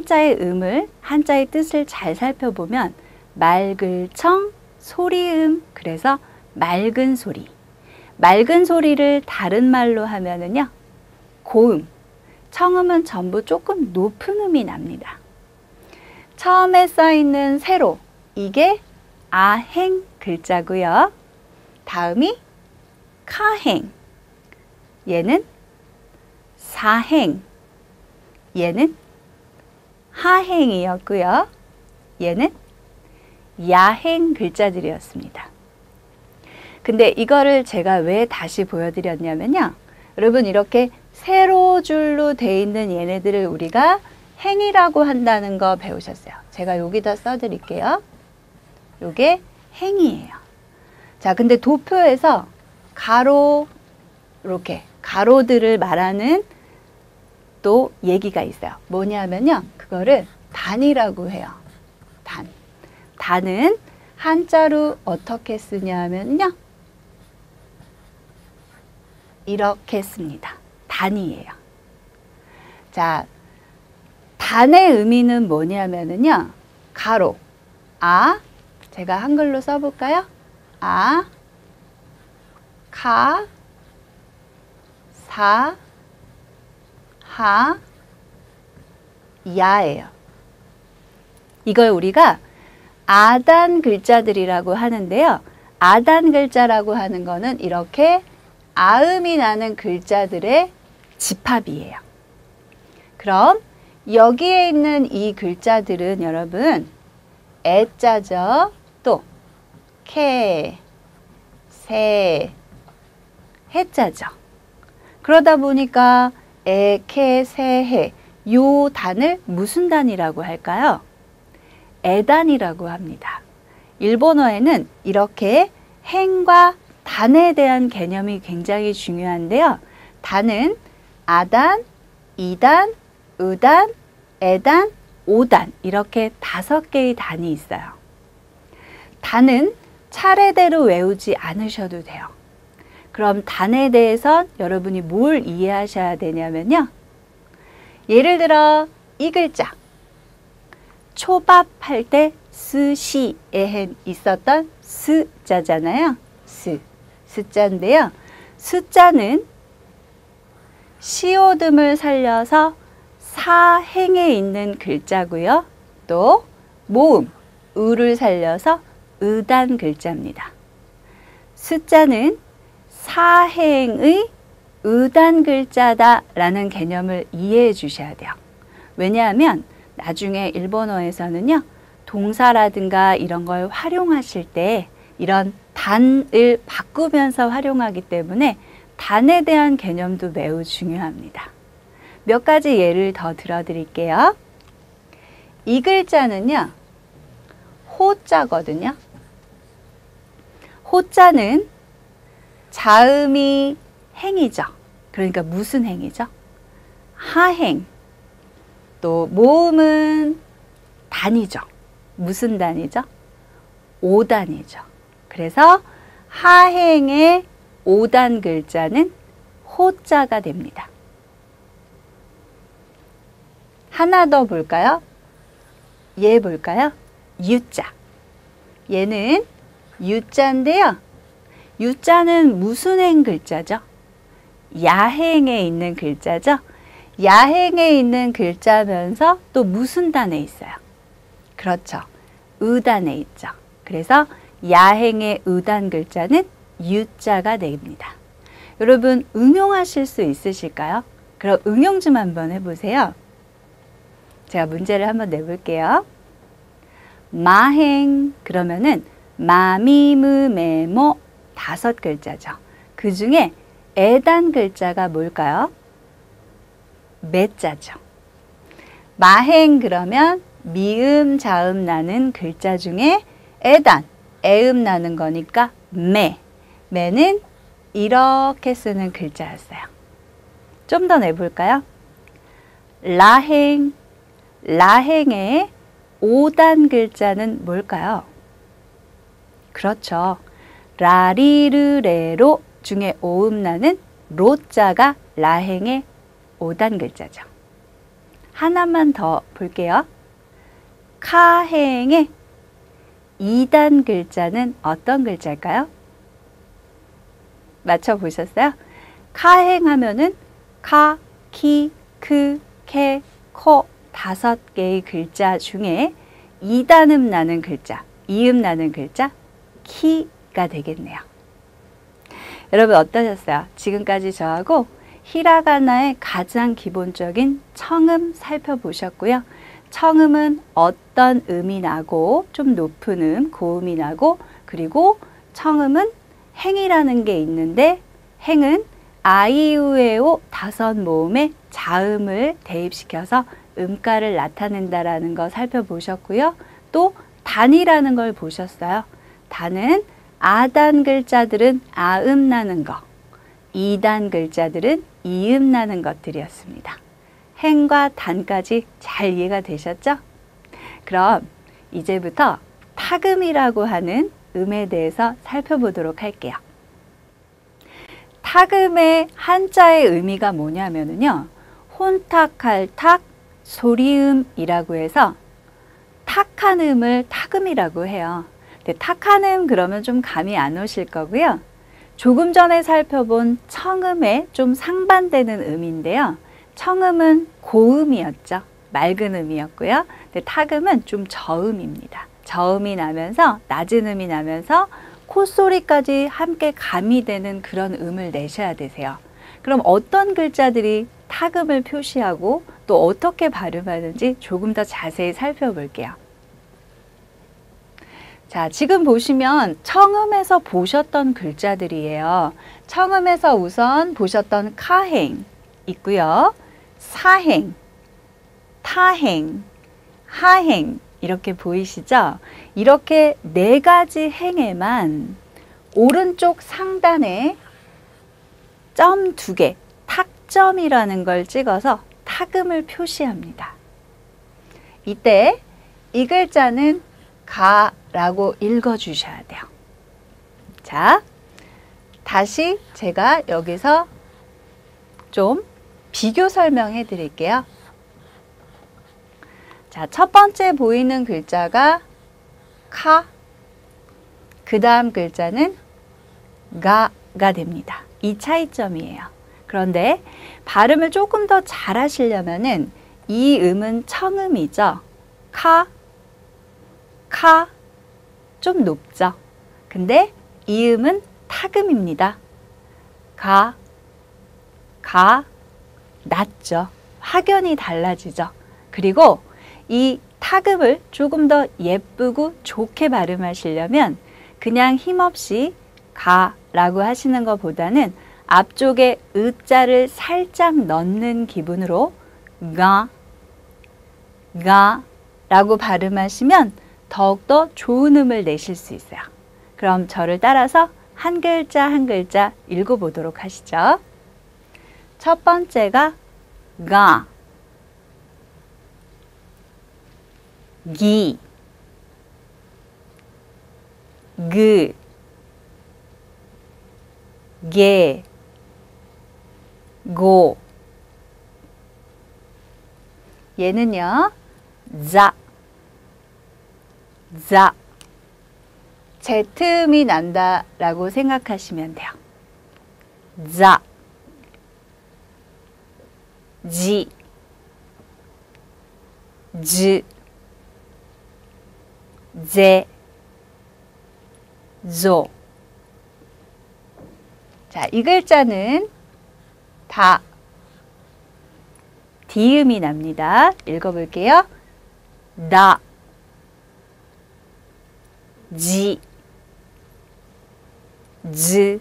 A: 한자의 뜻을 잘 살펴보면 맑을 청, 소리음, 그래서 맑은 소리. 맑은 소리를 다른 말로 하면은요, 고음. 청음은 전부 조금 높은 음이 납니다. 처음에 써 있는 세로, 이게 아행 글자고요. 다음이 카행, 얘는 사행, 얘는 하행이었고요. 얘는 야행 글자들이었습니다. 근데 이거를 제가 왜 다시 보여드렸냐면요. 여러분, 이렇게 세로줄로 돼 있는 얘네들을 우리가 행이라고 한다는 거 배우셨어요. 제가 여기다 써드릴게요. 요게 행이에요. 자, 근데 도표에서 가로, 이렇게 가로들을 말하는 또 얘기가 있어요. 뭐냐면요, 그거를 단이라고 해요. 단. 단은 한자로 어떻게 쓰냐면요, 이렇게 씁니다. 단이에요. 자, 단의 의미는 뭐냐면은요, 가로, 제가 한글로 써볼까요? 아, 카, 사, 하, 야예요. 이걸 우리가 아단 글자들이라고 하는데요. 아단 글자라고 하는 거는 이렇게 아음이 나는 글자들의 집합이에요. 그럼 여기에 있는 이 글자들은 여러분 애자죠. 또 케, 세, 해자죠. 그러다 보니까 에, 케, 세, 해 요 단을 무슨 단이라고 할까요? 에단이라고 합니다. 일본어에는 이렇게 행과 단에 대한 개념이 굉장히 중요한데요. 단은 아단, 이단, 으단, 에단, 오단 이렇게 5개의 단이 있어요. 단은 차례대로 외우지 않으셔도 돼요. 그럼 단에 대해서 여러분이 뭘 이해하셔야 되냐면요. 예를 들어 이 글자 초밥할 때 스시에 있었던 스자잖아요. 스자인데요. 스자는 시오듬을 살려서 사행에 있는 글자고요. 또 모음, 으를 살려서 으단 글자입니다. 스자는 사행의 으단 글자다라는 개념을 이해해 주셔야 돼요. 왜냐하면 나중에 일본어에서는요. 동사라든가 이런 걸 활용하실 때 이런 단을 바꾸면서 활용하기 때문에 단에 대한 개념도 매우 중요합니다. 몇 가지 예를 더 들어드릴게요. 이 글자는요. 호자거든요. 호자는 자음이 행이죠. 그러니까 무슨 행이죠? 하행. 또 모음은 단이죠. 무슨 단이죠? 오단이죠. 그래서 하행의 오단 글자는 호자가 됩니다. 하나 더 볼까요? 얘 볼까요? 유자. 얘는 유자인데요. 유자는 무슨 행 글자죠? 야행에 있는 글자죠. 야행에 있는 글자면서 또 무슨 단에 있어요? 그렇죠. 으단에 있죠. 그래서 야행의 으단 글자는 유자가 됩니다. 여러분 응용하실 수 있으실까요? 그럼 응용 좀 한번 해보세요. 제가 문제를 한번 내볼게요. 마행 그러면은 마미무메모 5글자죠. 그 중에 에단 글자가 뭘까요? 매자죠. 마행 그러면 미음, 자음 나는 글자 중에 에단, 애음 나는 거니까 매. 매는 이렇게 쓰는 글자였어요. 좀 더 내볼까요? 라행, 라행의 5단 글자는 뭘까요? 그렇죠. 라리르레로 중에 오음 나는 로자가 라행의 5단 글자죠. 하나만 더 볼게요. 카행의 2단 글자는 어떤 글자일까요? 맞춰보셨어요? 카행 하면은 카, 키, 크, 케, 코 5개의 글자 중에 2단음 나는 글자, 이음 나는 글자, 키가 되겠네요. 여러분 어떠셨어요? 지금까지 저하고 히라가나의 가장 기본적인 청음 살펴보셨고요. 청음은 어떤 음이 나고 좀 높은 음, 고음이 나고 그리고 청음은 행이라는 게 있는데 행은 아이우에오 5모음의 자음을 대입시켜서 음가를 나타낸다라는 거 살펴보셨고요. 또 단이라는 걸 보셨어요. 단은 아단 글자들은 아음 나는 거, 이단 글자들은 이음 나는 것들이었습니다. 행과 단까지 잘 이해가 되셨죠? 그럼 이제부터 타금이라고 하는 음에 대해서 살펴보도록 할게요. 타금의 한자의 의미가 뭐냐면요. 혼탁할탁 소리음이라고 해서 탁한 음을 타금이라고 해요. 네, 탁한음 그러면 좀 감이 안 오실 거고요. 조금 전에 살펴본 청음에 좀 상반되는 음인데요. 청음은 고음이었죠. 맑은 음이었고요. 근데 탁음은 좀 저음입니다. 저음이 나면서 낮은 음이 나면서 콧소리까지 함께 가미되는 그런 음을 내셔야 되세요. 그럼 어떤 글자들이 탁음을 표시하고 또 어떻게 발음하는지 조금 더 자세히 살펴볼게요. 자, 지금 보시면 청음에서 보셨던 글자들이에요. 청음에서 우선 보셨던 카행 있고요. 사행, 타행, 하행 이렇게 보이시죠? 이렇게 네 가지 행에만 오른쪽 상단에 점 2개, 탁점이라는 걸 찍어서 탁음을 표시합니다. 이때 이 글자는 가라고 읽어주셔야 돼요. 자, 다시 제가 여기서 좀 비교 설명해 드릴게요. 자, 첫 번째 보이는 글자가 카, 그 다음 글자는 가가 됩니다. 이 차이점이에요. 그런데 발음을 조금 더 잘 하시려면은 이 음은 청음이죠. 카, 좀 높죠. 근데 이 음은 탁음입니다. 가, 낮죠. 확연히 달라지죠. 그리고 이 탁음을 조금 더 예쁘고 좋게 발음하시려면 그냥 힘없이 가라고 하시는 것보다는 앞쪽에 으자를 살짝 넣는 기분으로 가라고 발음하시면 더욱더 좋은 음을 내실 수 있어요. 그럼 저를 따라서 한 글자 한 글자 읽어보도록 하시죠. 첫 번째가 가, 기, 그, 게, 고. 얘는요, 자, 제트음이 난다라고 생각하시면 돼요. 자, 지, 즈, 제, 조. 자, 이 글자는 다 디음이 납니다. 읽어볼게요. 다, 지, 즈,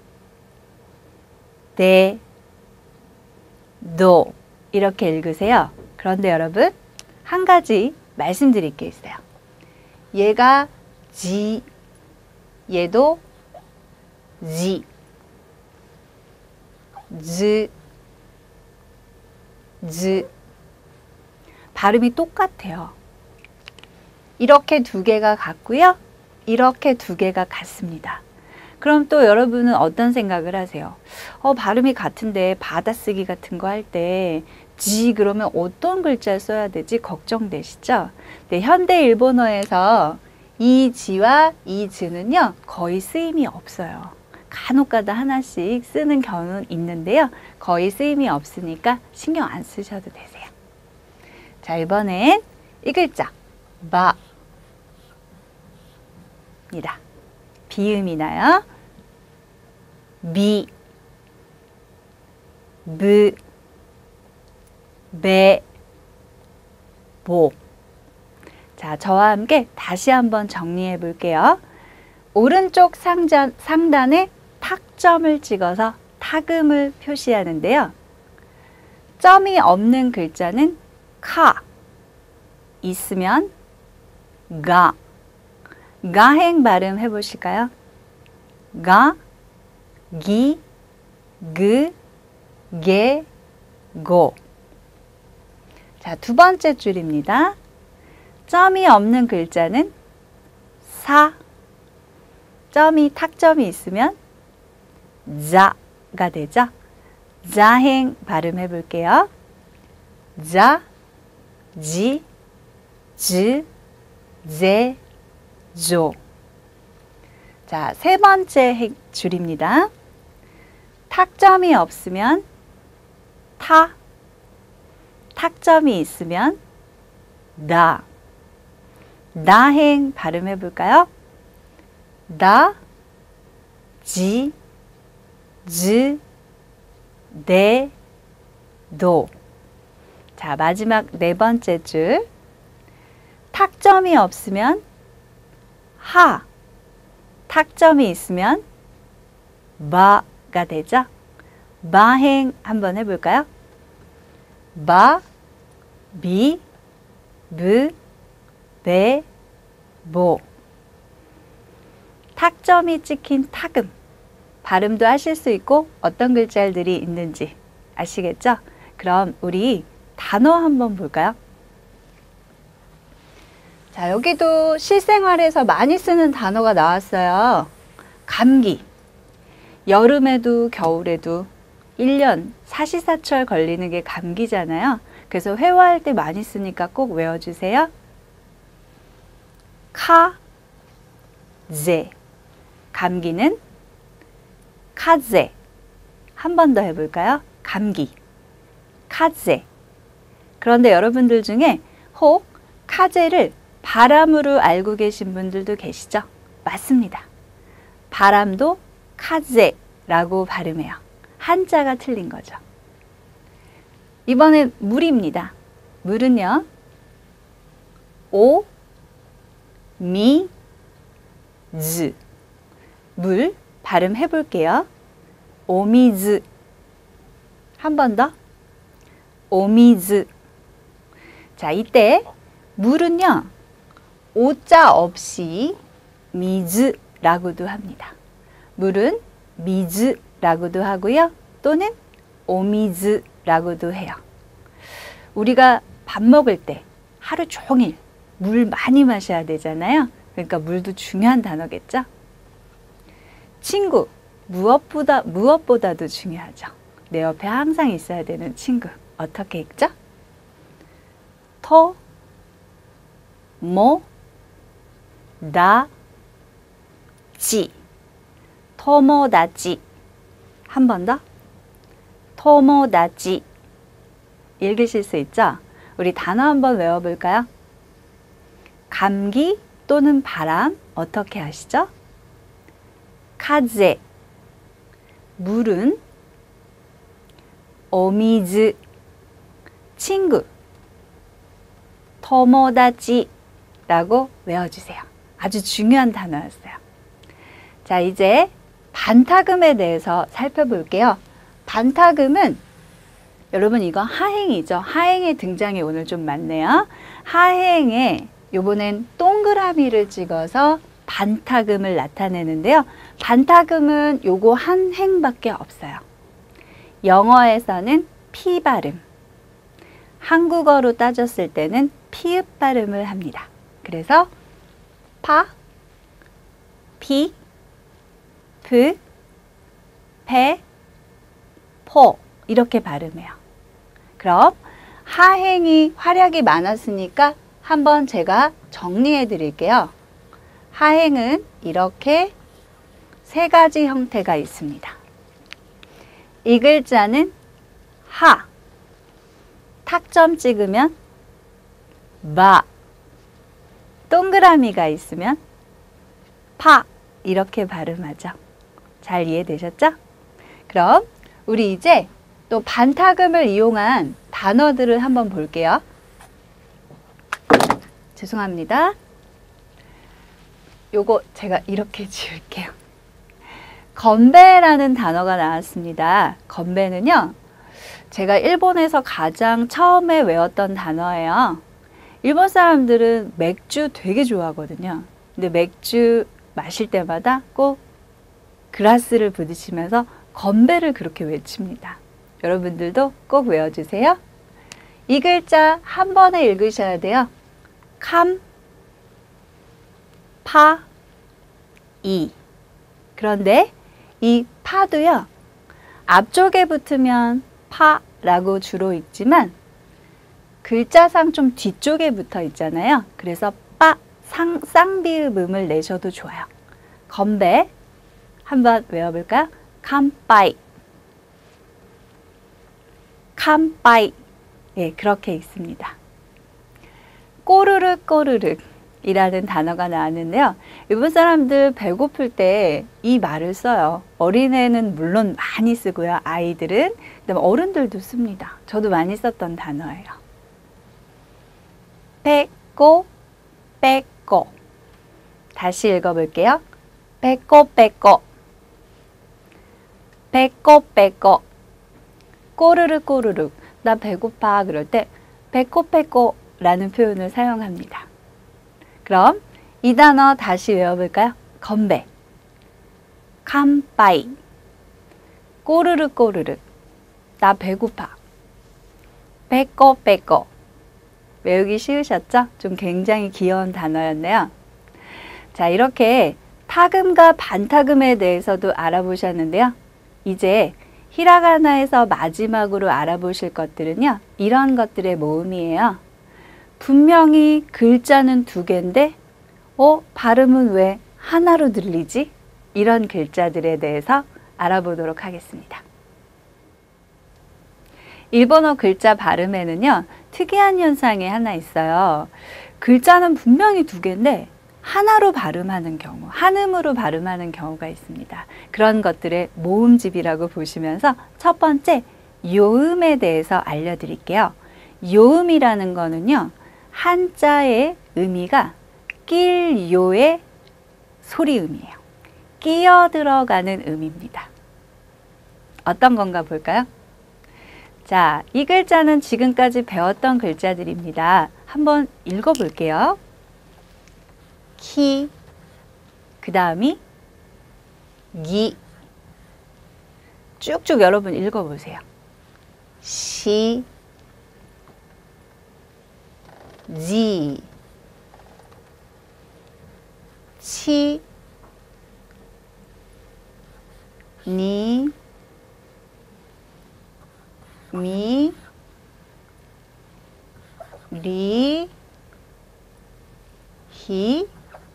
A: 데, 도 이렇게 읽으세요. 그런데 여러분 한 가지 말씀드릴 게 있어요. 얘가 지, 얘도 지, 즈, 발음이 똑같아요. 이렇게 두 개가 같고요. 이렇게 두 개가 같습니다. 그럼 또 여러분은 어떤 생각을 하세요? 발음이 같은데 받아쓰기 같은 거 할 때 지 그러면 어떤 글자 써야 되지 걱정되시죠? 네, 현대 일본어에서 이 지와 이 즈는요 거의 쓰임이 없어요. 간혹가다 하나씩 쓰는 경우는 있는데요. 거의 쓰임이 없으니까 신경 안 쓰셔도 되세요. 자, 이번엔 이 글자 바 입니다. 비음이 나요. 비, 브, 베, 보. 자, 저와 함께 다시 한번 정리해 볼게요. 오른쪽 상단에 탁점을 찍어서 탁음을 표시하는데요. 점이 없는 글자는 카, 있으면 가. 가행 발음 해보실까요? 가, 기, 그, 게, 고. 자, 두 번째 줄입니다. 점이 없는 글자는 사. 점이 탁점이 있으면 자가 되죠. 자행 발음해 볼게요. 자, 지, 즈, 제, 조. 자, 세 번째 줄입니다. 탁점이 없으면 타, 탁점이 있으면 나. 나행 발음해 볼까요? 나, 지, 즈, 네, 노. 자, 마지막 네 번째 줄. 탁점이 없으면 하, 탁점이 있으면 마가 되죠. 마행 한번 해볼까요? 마, 비, 브, 베, 모. 탁점이 찍힌 탁음. 발음도 하실 수 있고 어떤 글자들이 있는지 아시겠죠? 그럼 우리 단어 한번 볼까요? 자, 여기도 실생활에서 많이 쓰는 단어가 나왔어요. 감기. 여름에도 겨울에도 1년 사시사철 걸리는 게 감기잖아요. 그래서 회화할 때 많이 쓰니까 꼭 외워주세요. 카제. 감기는 카제. 한 번 더 해볼까요? 감기. 카제. 그런데 여러분들 중에 혹 카제를 바람으로 알고 계신 분들도 계시죠? 맞습니다. 바람도 카제라고 발음해요. 한자가 틀린 거죠. 이번엔 물입니다. 물은요. 오, 미, 즈. 물 발음해 볼게요. 오미즈. 한 번 더. 오미즈. 자, 이때 물은요. 오자 없이 미즈라고도 합니다. 물은 미즈라고도 하고요. 또는 오미즈라고도 해요. 우리가 밥 먹을 때 하루 종일 물 많이 마셔야 되잖아요. 그러니까 물도 중요한 단어겠죠. 친구, 무엇보다도 중요하죠. 내 옆에 항상 있어야 되는 친구. 어떻게 읽죠? 토, 모, 다, 지. 토모다치. 한 번 더. 토모다치. 읽으실 수 있죠? 우리 단어 한번 외워볼까요? 감기 또는 바람 어떻게 하시죠? 카제. 물은 오미즈. 친구. 토모다치라고 외워주세요. 아주 중요한 단어였어요. 자, 이제 반타금에 대해서 살펴볼게요. 반타금은 여러분 이거 하행이죠. 하행의 등장이 오늘 좀 많네요. 하행에 요번엔 동그라미를 찍어서 반타금을 나타내는데요. 반타금은 요거 한 행밖에 없어요. 영어에서는 피 발음, 한국어로 따졌을 때는 피읍 발음을 합니다. 그래서 파, 피, 프, 페, 포 이렇게 발음해요. 그럼 하행이 활약이 많았으니까 한번 제가 정리해 드릴게요. 하행은 이렇게 세 가지 형태가 있습니다. 이 글자는 하, 탁점 찍으면 마, 동그라미가 있으면 파 이렇게 발음하죠. 잘 이해되셨죠? 그럼 우리 이제 또 반타금을 이용한 단어들을 한번 볼게요. 죄송합니다. 요거 제가 이렇게 지울게요. 건배라는 단어가 나왔습니다. 건배는요, 제가 일본에서 가장 처음에 외웠던 단어예요. 일본 사람들은 맥주 되게 좋아하거든요. 근데 맥주 마실 때마다 꼭 글라스를 부딪히면서 건배를 그렇게 외칩니다. 여러분들도 꼭 외워주세요. 이 글자 한 번에 읽으셔야 돼요. 캄, 파, 이. 그런데 이 파도요, 앞쪽에 붙으면 파라고 주로 읽지만 글자상 좀 뒤쪽에 붙어 있잖아요. 그래서 빠, 쌍비읍음을 내셔도 좋아요. 건배. 한번 외워볼까요? 칸빠이. 칸빠이. 예, 그렇게 있습니다. 꼬르륵 꼬르륵 이라는 단어가 나왔는데요. 일본 사람들 배고플 때 이 말을 써요. 어린애는 물론 많이 쓰고요. 아이들은, 그다음에 어른들도 씁니다. 저도 많이 썼던 단어예요. 빼꼬 빼꼬. 다시 읽어볼게요. 빼꼬 빼꼬. 빼꼬 빼꼬. 꼬르륵 꼬르륵. 나 배고파 그럴 때 빼꼬 빼꼬 라는 표현을 사용합니다. 그럼 이 단어 다시 외워볼까요? 건배. 칸빠이. 꼬르륵 꼬르륵. 나 배고파. 빼꼬 빼꼬. 외우기 쉬우셨죠? 좀 굉장히 귀여운 단어였네요. 자, 이렇게 타금과 반타금에 대해서도 알아보셨는데요. 이제 히라가나에서 마지막으로 알아보실 것들은요. 이런 것들의 모음이에요. 분명히 글자는 두 개인데 발음은 왜 하나로 들리지? 이런 글자들에 대해서 알아보도록 하겠습니다. 일본어 글자 발음에는요. 특이한 현상이 하나 있어요. 글자는 분명히 두 개인데 하나로 발음하는 경우, 한음으로 발음하는 경우가 있습니다. 그런 것들의 모음집이라고 보시면서 첫 번째 요음에 대해서 알려드릴게요. 요음이라는 거는요. 한자의 의미가 낄요의 소리음이에요. 끼어 들어가는 음입니다. 어떤 건가 볼까요? 자, 이 글자는 지금까지 배웠던 글자들입니다. 한번 읽어볼게요. 키, 그 다음이 기. 쭉쭉 여러분 읽어보세요. 시, 지, 치, 니, 미, 리, 히,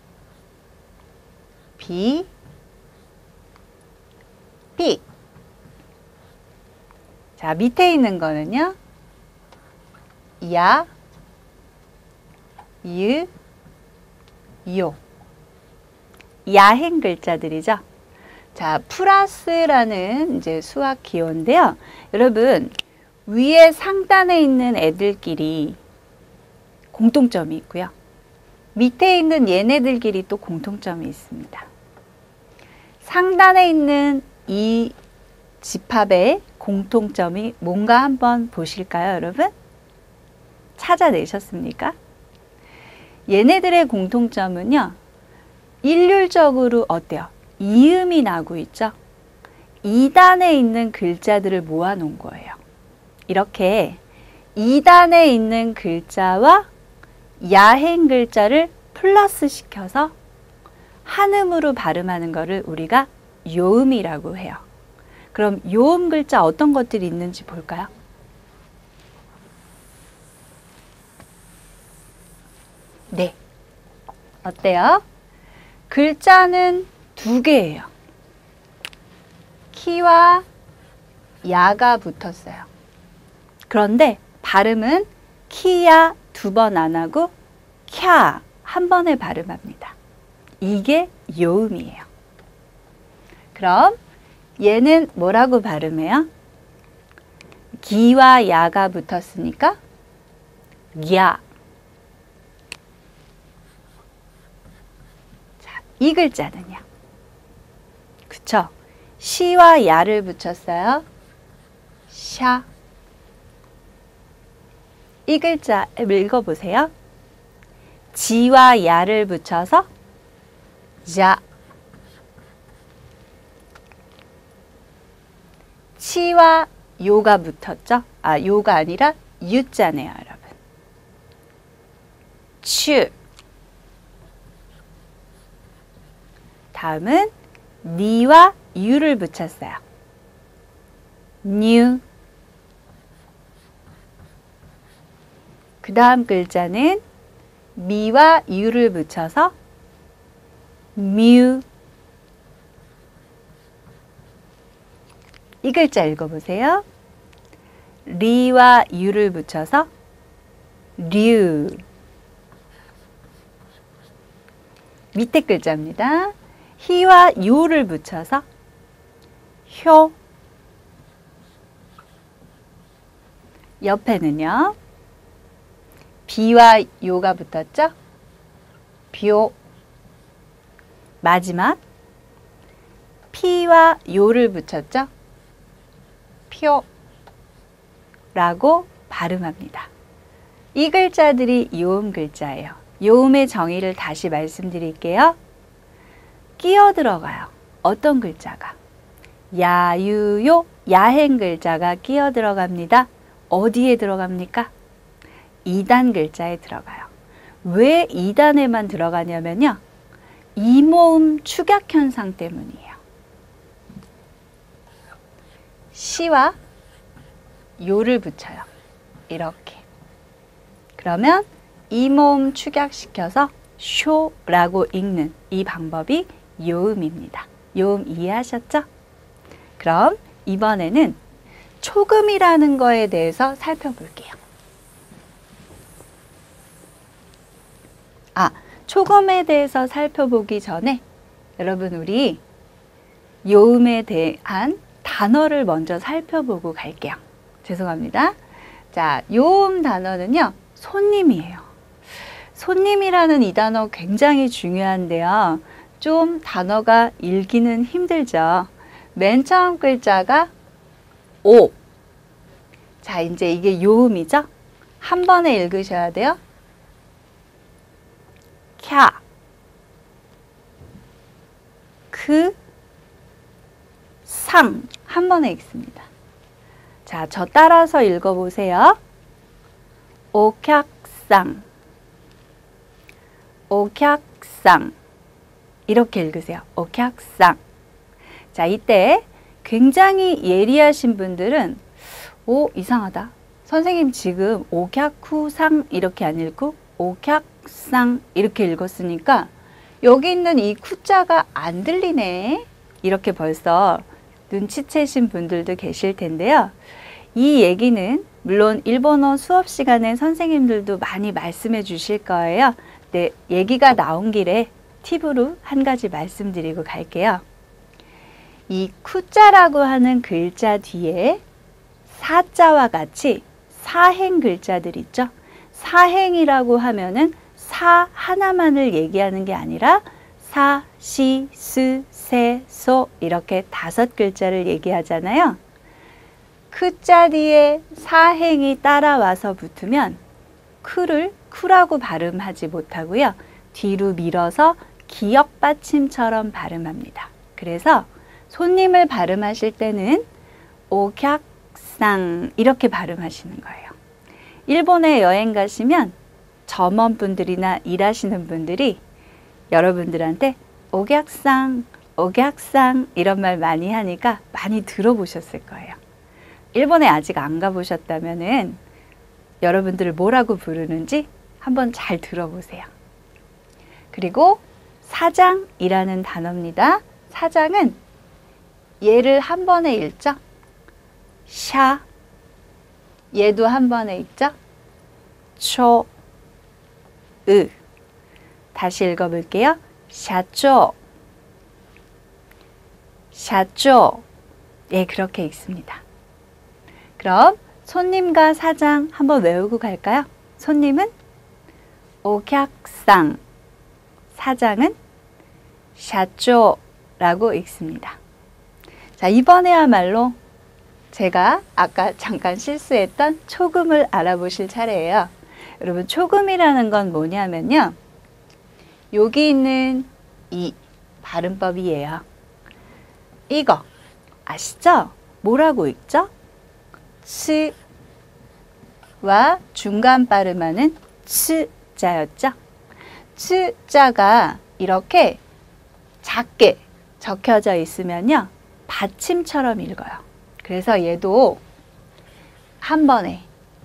A: 비, 삐. 자, 밑에 있는 거는요. 야, 유, 요. 야행 글자들이죠. 자, 플러스라는 이제 수학 기호인데요. 여러분, 위에 상단에 있는 애들끼리 공통점이 있고요. 밑에 있는 얘네들끼리 또 공통점이 있습니다. 상단에 있는 이 집합의 공통점이 뭔가 한번 보실까요, 여러분? 찾아내셨습니까? 얘네들의 공통점은요. 일률적으로 어때요? 이음이 나고 있죠? 2단에 있는 글자들을 모아놓은 거예요. 이렇게 2단에 있는 글자와 야행 글자를 플러스 시켜서 한음으로 발음하는 것을 우리가 요음이라고 해요. 그럼 요음 글자 어떤 것들이 있는지 볼까요? 네. 어때요? 글자는 두 개예요. 키와 야가 붙었어요. 그런데 발음은 키야 두 번 안 하고 캬 한 번에 발음합니다. 이게 요음이에요. 그럼 얘는 뭐라고 발음해요? 기와 야가 붙었으니까 야. 자, 이 글자는요. 그쵸? 시와 야를 붙였어요. 샤. 이 글자 읽어보세요. 지와 야를 붙여서 자. 치와 요가 붙었죠? 아, 요가 아니라 유자네요, 여러분. 추. 다음은 니와 유를 붙였어요. 뉴. 그 다음 글자는 미와 유를 붙여서 뮤. 이 글자 읽어보세요. 리와 유를 붙여서 류. 밑에 글자입니다. 히와 요를 붙여서 효. 옆에는요. 비와 요가 붙었죠? bio. 마지막 피와 요를 붙였죠? 표 라고 발음합니다. 이 글자들이 요음 글자예요. 요음의 정의를 다시 말씀드릴게요. 끼어 들어가요. 어떤 글자가? 야유요, 야행 글자가 끼어 들어갑니다. 어디에 들어갑니까? 2단 글자에 들어가요. 왜 2단에만 들어가냐면요. 이모음 축약 현상 때문이에요. 시와 요를 붙여요. 이렇게. 그러면 이모음 축약시켜서 쇼라고 읽는 이 방법이 요음입니다. 요음 이해하셨죠? 그럼 이번에는 초금이라는 거에 대해서 살펴볼게요. 초금에 대해서 살펴보기 전에 여러분 우리 요음에 대한 단어를 먼저 살펴보고 갈게요. 죄송합니다. 자, 요음 단어는요. 손님이에요. 손님이라는 이 단어 굉장히 중요한데요. 좀 단어가 읽기는 힘들죠. 맨 처음 글자가 오. 자, 이제 이게 요음이죠. 한 번에 읽으셔야 돼요. 캬. 그 상. 한 번에 읽습니다. 자, 저 따라서 읽어보세요. 오캬상. 오캬상. 이렇게 읽으세요. 오캬상. 자, 이때 굉장히 예리하신 분들은 이상하다. 선생님 지금 오캬쿠상 이렇게 안 읽고 오캬상 이렇게 읽었으니까 여기 있는 이 쿠자가 안 들리네. 이렇게 벌써 눈치채신 분들도 계실 텐데요. 이 얘기는 물론 일본어 수업 시간에 선생님들도 많이 말씀해 주실 거예요. 네, 얘기가 나온 길에 팁으로 한 가지 말씀드리고 갈게요. 이 쿠자라고 하는 글자 뒤에 사자와 같이 사행 글자들 있죠. 사행이라고 하면은 사 하나만을 얘기하는 게 아니라 사, 시, 스, 세, 소 이렇게 5글자를 얘기하잖아요. 크자 뒤에 사행이 따라와서 붙으면 크를 쿠라고 발음하지 못하고요. 뒤로 밀어서 기역 받침처럼 발음합니다. 그래서 손님을 발음하실 때는 오캬상 이렇게 발음하시는 거예요. 일본에 여행 가시면 점원분들이나 일하시는 분들이 여러분들한테 오객상, 오객상 이런 말 많이 하니까 많이 들어보셨을 거예요. 일본에 아직 안 가보셨다면은 여러분들을 뭐라고 부르는지 한번 잘 들어보세요. 그리고 사장이라는 단어입니다. 사장은 얘를 한 번에 읽죠. 샤. 얘도 한 번에 읽죠. 초. 으. 다시 읽어볼게요. 샤쪼. 샤쪼. 예, 그렇게 읽습니다. 그럼 손님과 사장 한번 외우고 갈까요? 손님은 오객상, 사장은 샤쪼라고 읽습니다. 자, 이번에야말로 제가 아까 잠깐 실수했던 초금을 알아보실 차례예요. 여러분, 초금이라는 건 뭐냐면요. 여기 있는 이 발음법이에요. 이거 아시죠? 뭐라고 읽죠? 츠와 중간 발음하는 츠자였죠? 츠자가 이렇게 작게 적혀져 있으면요. 받침처럼 읽어요. 그래서 얘도 한 번에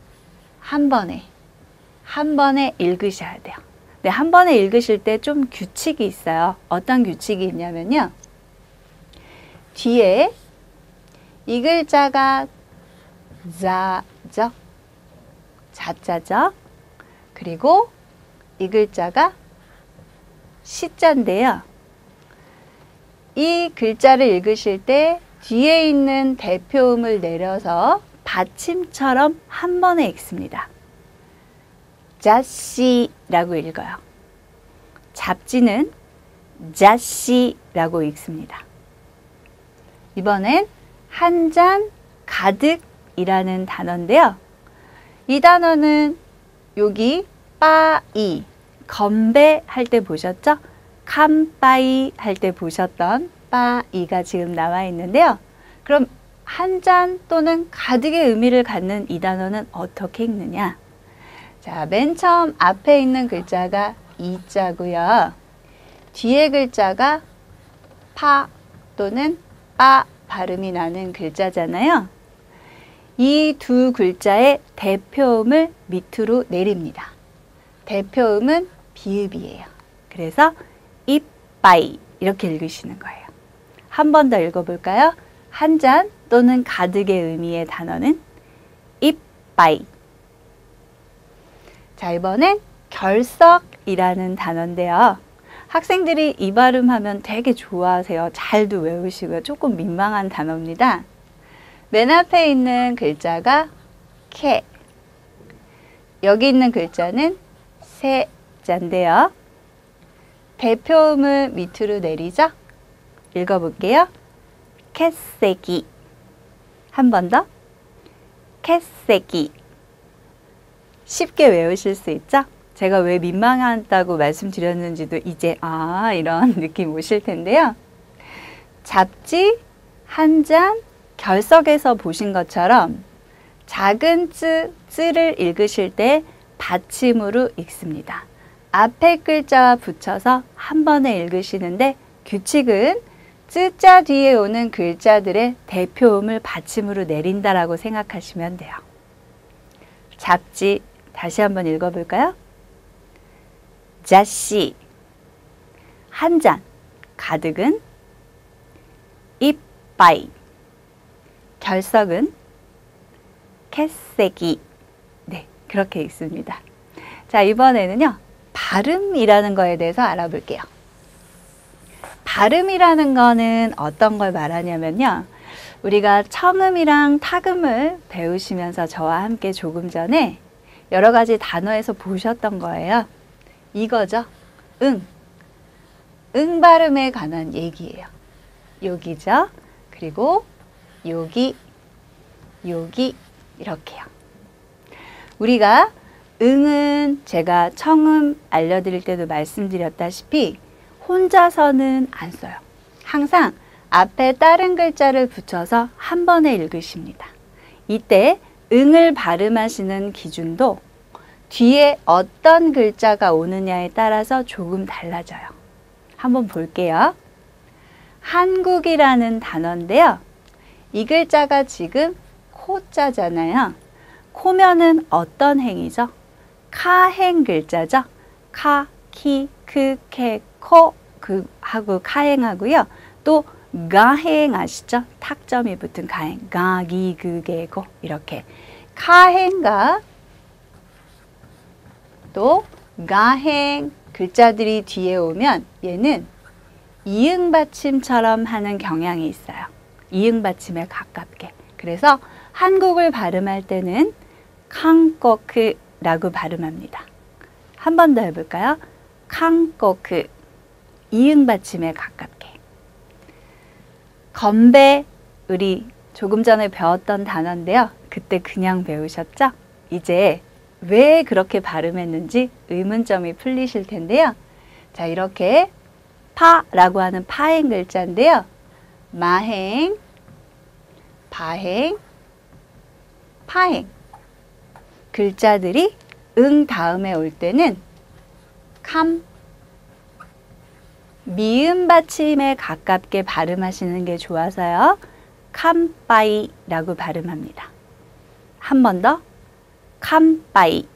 A: 읽으셔야 돼요. 근데 한 번에 읽으실 때 좀 규칙이 있어요. 어떤 규칙이 있냐면요. 뒤에 이 글자가 자죠. 자자죠. 그리고 이 글자가 시자인데요. 이 글자를 읽으실 때 뒤에 있는 대표음을 내려서 받침처럼 한 번에 읽습니다. 자씨라고 읽어요. 잡지는 자씨라고 읽습니다. 이번엔 한 잔 가득이라는 단어인데요. 이 단어는 여기 빠이, 건배 할 때 보셨죠? 캄빠이 할 때 보셨던 빠이가 지금 나와 있는데요. 그럼 한 잔 또는 가득의 의미를 갖는 이 단어는 어떻게 읽느냐? 자, 맨 처음 앞에 있는 글자가 이자고요. 뒤에 글자가 파 또는 빠 발음이 나는 글자잖아요. 이 두 글자의 대표음을 밑으로 내립니다. 대표음은 비읍이에요. 그래서 이빠이 이렇게 읽으시는 거예요. 한 번 더 읽어볼까요? 한 잔 또는 가득의 의미의 단어는 이빠이. 자, 이번엔 결석이라는 단어인데요. 학생들이 이 발음하면 되게 좋아하세요. 잘도 외우시고요. 조금 민망한 단어입니다. 맨 앞에 있는 글자가 캐. 여기 있는 글자는 세자인데요. 대표음을 밑으로 내리죠? 읽어볼게요. 캐세기. 한 번 더. 캐세기. 쉽게 외우실 수 있죠? 제가 왜 민망하다고 말씀드렸는지도 이제 이런 느낌 오실 텐데요. 잡지, 한 잔, 결석에서 보신 것처럼 작은 쯔를 읽으실 때 받침으로 읽습니다. 앞에 글자와 붙여서 한 번에 읽으시는데 규칙은 쯔자 뒤에 오는 글자들의 대표음을 받침으로 내린다라고 생각하시면 돼요. 잡지 다시 한번 읽어볼까요? 자씨, 한 잔, 가득은 이빠이, 결석은 캐세기. 네, 그렇게 읽습니다. 자, 이번에는요, 발음이라는 거에 대해서 알아볼게요. 발음이라는 거는 어떤 걸 말하냐면요, 우리가 청음이랑 타음을 배우시면서 저와 함께 조금 전에 여러 가지 단어에서 보셨던 거예요. 이거죠. 응 발음에 관한 얘기예요. 여기죠. 그리고 여기 이렇게요. 우리가 응은 제가 청음 알려드릴 때도 말씀드렸다시피 혼자서는 안 써요. 항상 앞에 다른 글자를 붙여서 한 번에 읽으십니다. 이때 응을 발음하시는 기준도 뒤에 어떤 글자가 오느냐에 따라서 조금 달라져요. 한번 볼게요. 한국이라는 단어인데요. 이 글자가 지금 코자잖아요. 코면은 어떤 행이죠? 카행 글자죠. 카, 키, 크, 케, 코 하고 카행하고요. 또 가행 아시죠? 탁점이 붙은 가행. 가, 기, 그, 게, 고 이렇게 카행과 또 가행 글자들이 뒤에 오면 얘는 이응 받침처럼 하는 경향이 있어요. 이응 받침에 가깝게. 그래서 한국을 발음할 때는 캉꼬크라고 발음합니다. 한 번 더 해볼까요? 캉꼬크. 이응 받침에 가깝게. 건배, 우리 조금 전에 배웠던 단어인데요. 그때 그냥 배우셨죠? 이제 왜 그렇게 발음했는지 의문점이 풀리실 텐데요. 자, 이렇게 파라고 하는 파행 글자인데요. 마행, 바행, 파행 글자들이 응 다음에 올 때는 미음 받침에 가깝게 발음하시는 게 좋아서요. 캄빠이라고 발음합니다. 한 번 더. 캄빠이.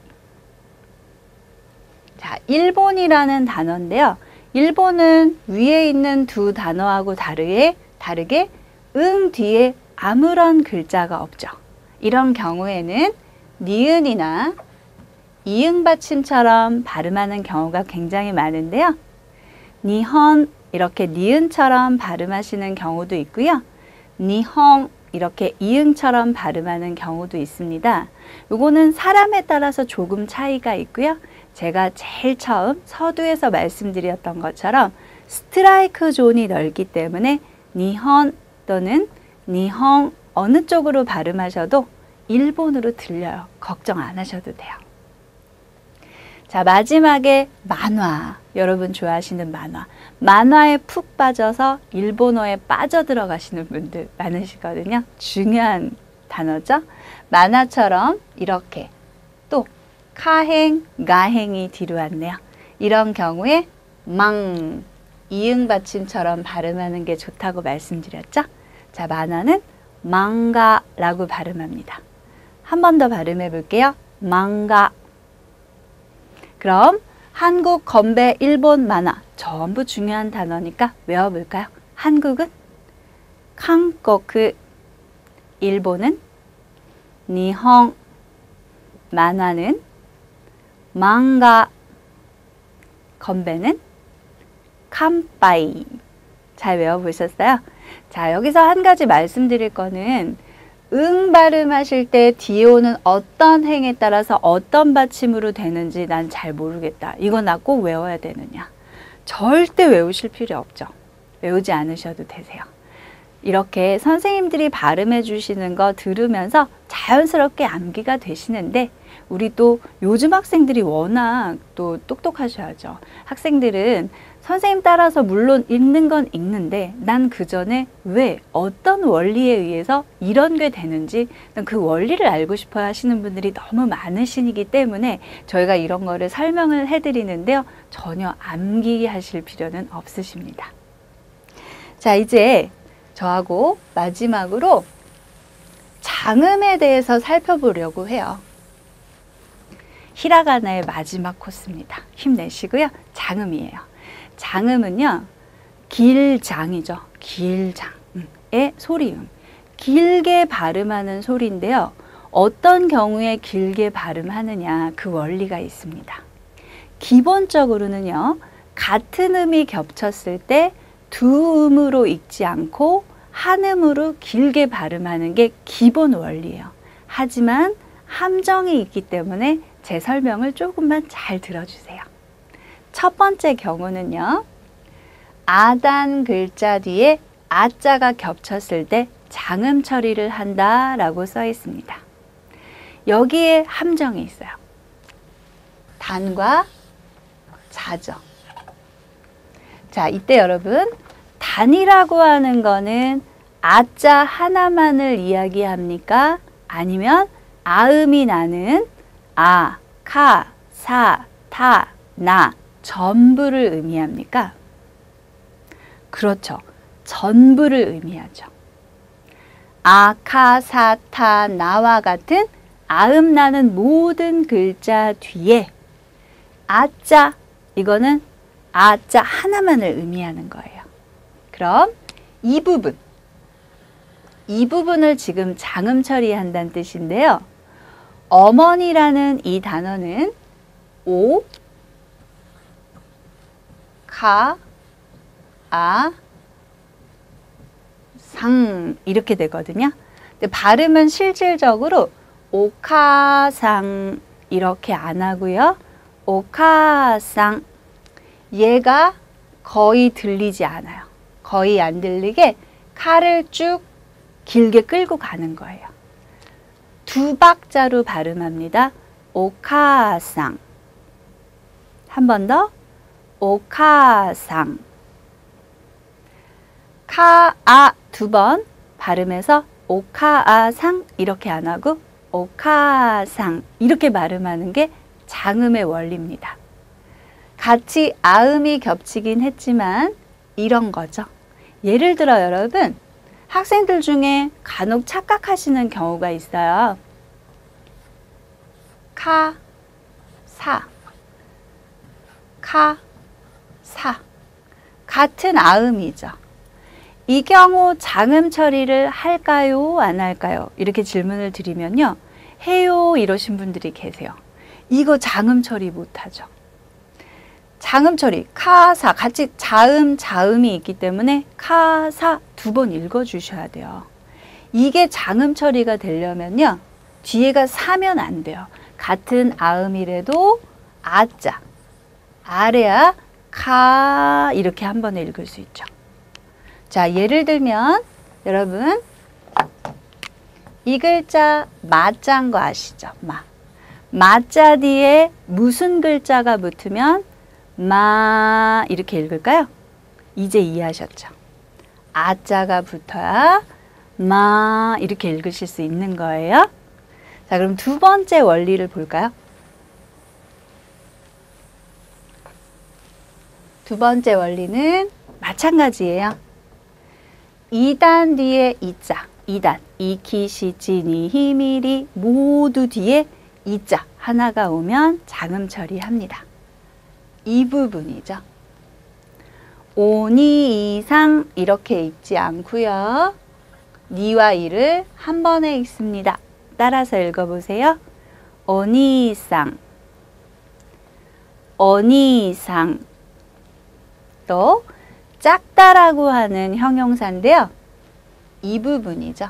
A: 자, 일본이라는 단어인데요. 일본은 위에 있는 두 단어하고 다르게 응 뒤에 아무런 글자가 없죠. 이런 경우에는 니은이나 이응 받침처럼 발음하는 경우가 굉장히 많은데요. 니헌 이렇게 니은처럼 발음하시는 경우도 있고요. 니헝 이렇게 이응처럼 발음하는 경우도 있습니다. 요거는 사람에 따라서 조금 차이가 있고요. 제가 제일 처음 서두에서 말씀드렸던 것처럼 스트라이크 존이 넓기 때문에 니헌 또는 니헝 어느 쪽으로 발음하셔도 일본으로 들려요. 걱정 안 하셔도 돼요. 자, 마지막에 만화. 여러분 좋아하시는 만화. 만화에 푹 빠져서 일본어에 빠져들어가시는 분들 많으시거든요. 중요한 단어죠. 만화처럼 이렇게 또 카행, 가행이 뒤로 왔네요. 이런 경우에 망, 이응 받침처럼 발음하는 게 좋다고 말씀드렸죠. 자, 만화는 망가라고 발음합니다. 한 번 더 발음해 볼게요. 망가. 그럼 한국, 건배, 일본, 만화 전부 중요한 단어니까 외워볼까요? 한국은 한국, 일본은 니홍, 만화는 망가, 건배는 캄빠이. 잘 외워보셨어요? 자, 여기서 한 가지 말씀드릴 거는 응 발음하실 때 뒤에 오는 어떤 행에 따라서 어떤 받침으로 되는지 난 잘 모르겠다. 이건 나 꼭 외워야 되느냐. 절대 외우실 필요 없죠. 외우지 않으셔도 되세요. 이렇게 선생님들이 발음해 주시는 거 들으면서 자연스럽게 암기가 되시는데 우리 또 요즘 학생들이 워낙 또 똑똑하셔야죠. 학생들은 선생님 따라서 물론 읽는 건 읽는데 난 그 전에 왜 어떤 원리에 의해서 이런 게 되는지 난 그 원리를 알고 싶어 하시는 분들이 너무 많으시기 때문에 저희가 이런 거를 설명을 해드리는데요. 전혀 암기하실 필요는 없으십니다. 자, 이제 저하고 마지막으로 장음에 대해서 살펴보려고 해요. 히라가나의 마지막 코스입니다. 힘내시고요. 장음이에요. 장음은요, 길장이죠. 길장의 소리음. 길게 발음하는 소리인데요. 어떤 경우에 길게 발음하느냐, 그 원리가 있습니다. 기본적으로는요, 같은 음이 겹쳤을 때 두 음으로 읽지 않고 한 음으로 길게 발음하는 게 기본 원리예요. 하지만 함정이 있기 때문에 제 설명을 조금만 잘 들어주세요. 첫 번째 경우는요. 아단 글자 뒤에 아자가 겹쳤을 때 장음 처리를 한다라고 써 있습니다. 여기에 함정이 있어요. 단과 자죠. 자, 이때 여러분 단이라고 하는 거는 아자 하나만을 이야기합니까? 아니면 아음이 나는 아, 카, 사, 타, 나 전부를 의미합니까? 그렇죠. 전부를 의미하죠. 아, 카, 사, 타, 나와 같은 아음 나는 모든 글자 뒤에 아자, 이거는 아자 하나만을 의미하는 거예요. 그럼 이 부분을 지금 장음 처리한다는 뜻인데요. 어머니라는 이 단어는 오, 카, 아, 상 이렇게 되거든요. 근데 발음은 실질적으로 오카상 이렇게 안 하고요. 오카상 얘가 거의 들리지 않아요. 거의 안 들리게 카를 쭉 길게 끌고 가는 거예요. 두 박자로 발음합니다. 오카상. 한 번 더. 오카상. 카아 두 번 발음해서 오카아상 이렇게 안 하고 오카상 이렇게 발음하는 게 장음의 원리입니다. 같이 아음이 겹치긴 했지만 이런 거죠. 예를 들어 여러분 학생들 중에 간혹 착각하시는 경우가 있어요. 카, 사, 카, 사 같은 아음이죠. 이 경우 장음 처리를 할까요? 안 할까요? 이렇게 질문을 드리면요. 해요 이러신 분들이 계세요. 이거 장음 처리 못하죠. 장음 처리, 카사, 같이 자음이 있기 때문에 카사 2번 읽어주셔야 돼요. 이게 장음 처리가 되려면요. 뒤에가 사면 안 돼요. 같은 아음이라도 아자, 아래야 카 이렇게 한 번에 읽을 수 있죠. 자, 예를 들면 여러분 이 글자 마자인 거 아시죠? 마자 뒤에 무슨 글자가 붙으면 마 이렇게 읽을까요? 이제 이해하셨죠? 아자가 붙어야 마 이렇게 읽으실 수 있는 거예요. 자, 그럼 두 번째 원리를 볼까요? 두 번째 원리는 마찬가지예요. 2단 뒤에 이자, 2단, 이키시지니 히미리 모두 뒤에 이자 하나가 오면 장음 처리합니다. 이 부분이죠. 오니 이상 이렇게 읽지 않고요. 니와 이를 한 번에 읽습니다. 따라서 읽어보세요. 오니상, 오니상. 또 작다라고 하는 형용사인데요. 이 부분이죠.